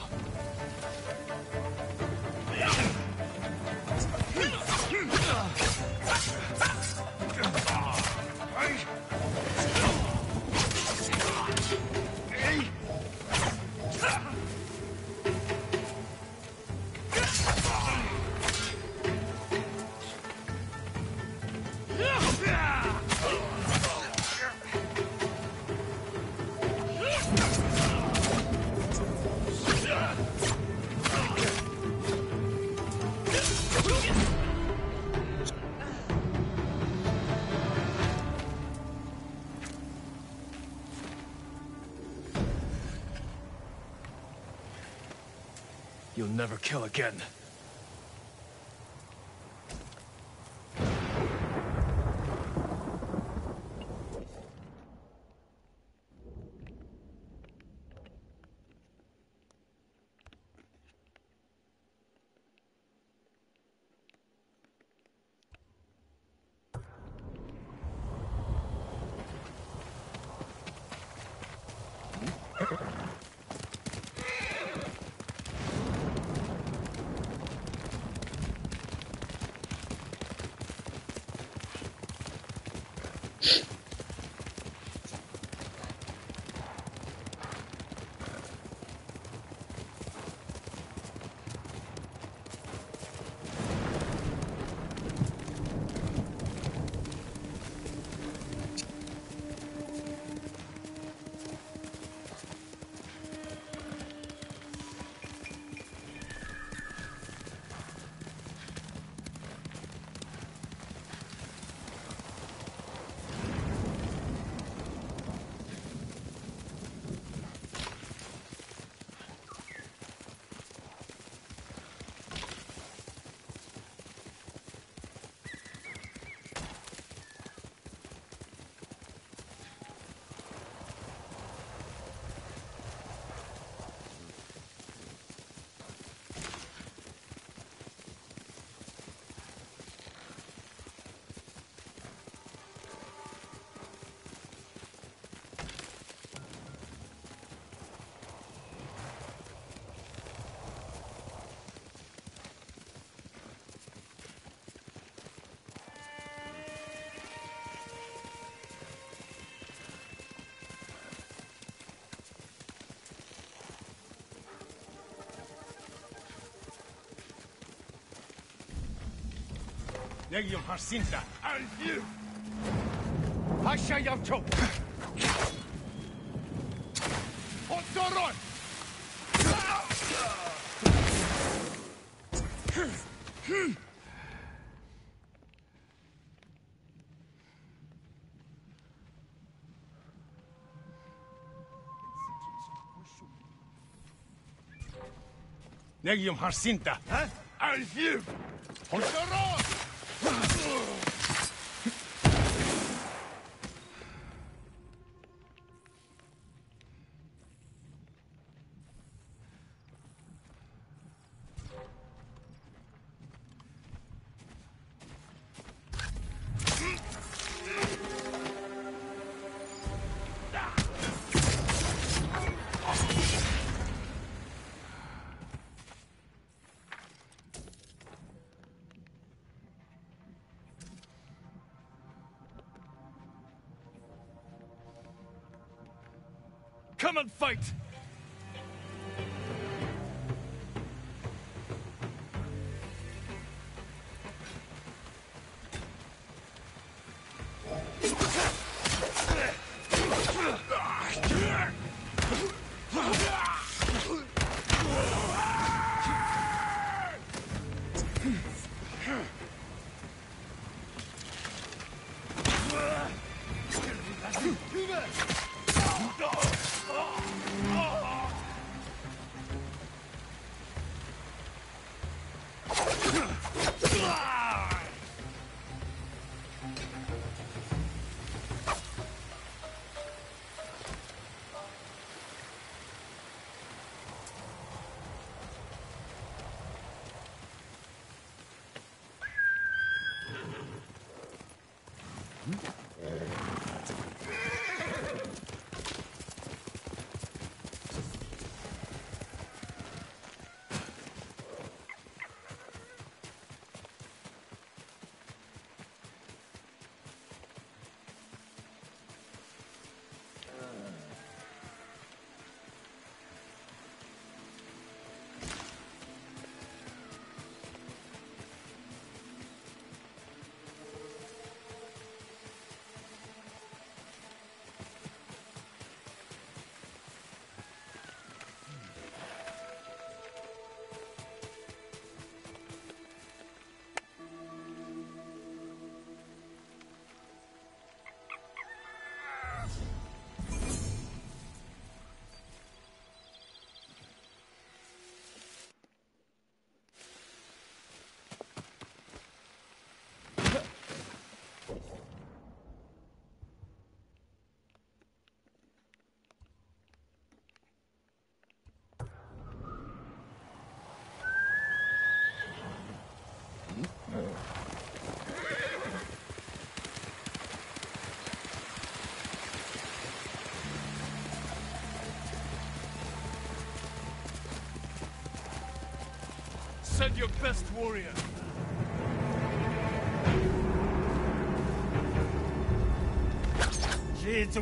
You'll never kill again. Negium Harsinta. Alfir! Pasha Yavcho! Pontoron! Negium Harsinta. Alfir! Pontoron! Come and fight! Send your best warrior. She's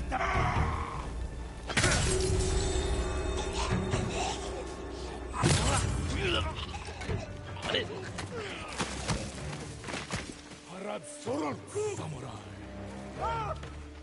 Harad Sorol Samurai.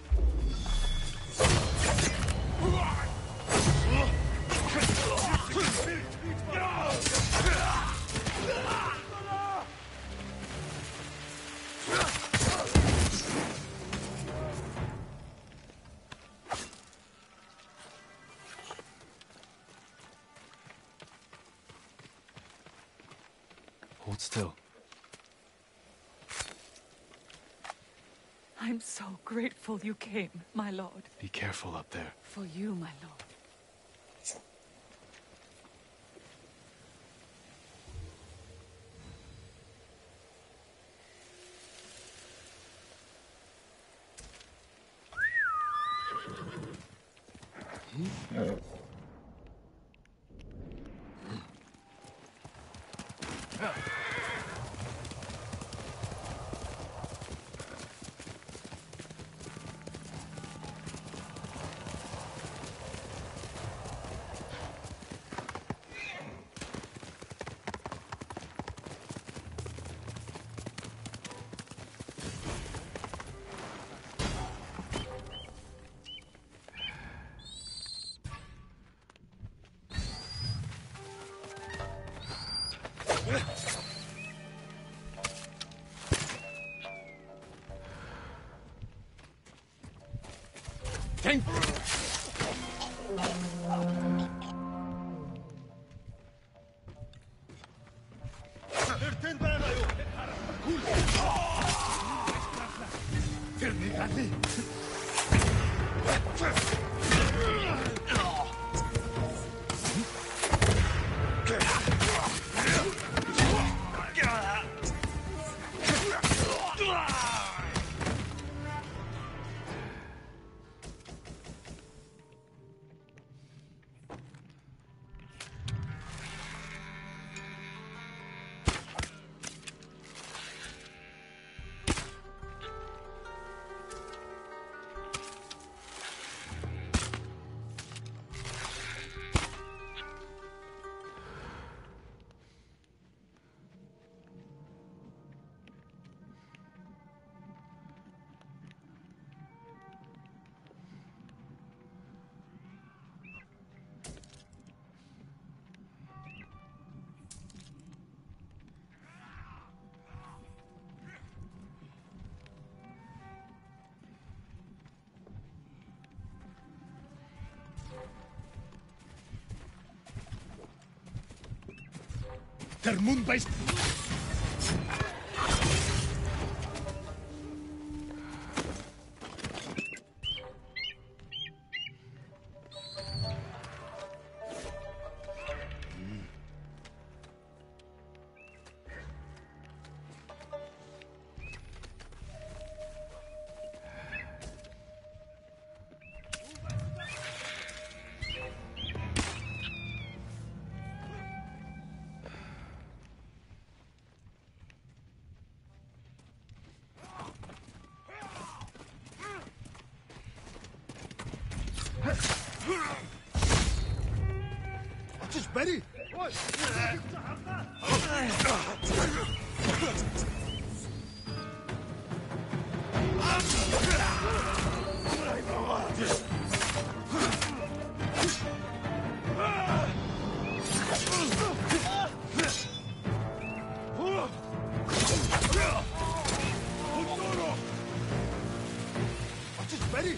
Hold still. I'm so grateful you came, my lord. Be careful up there. For you, my lord. Time. Termun base. Just Betty. What? Betty.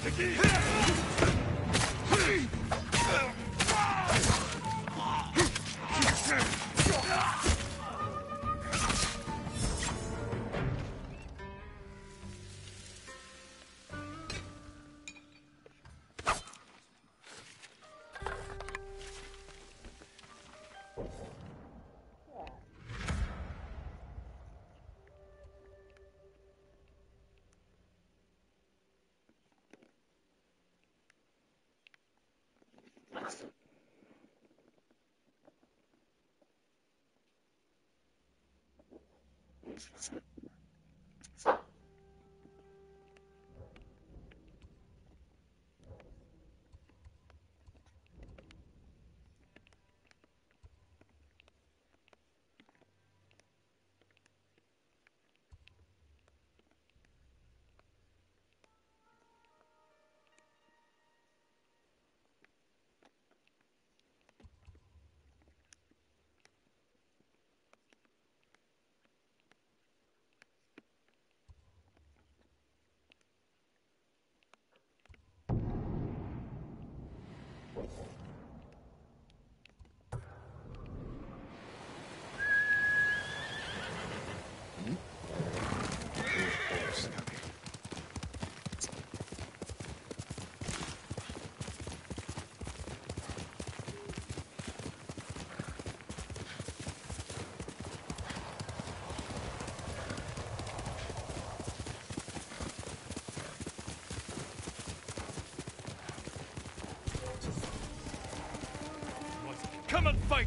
Come and fight!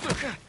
Sakai!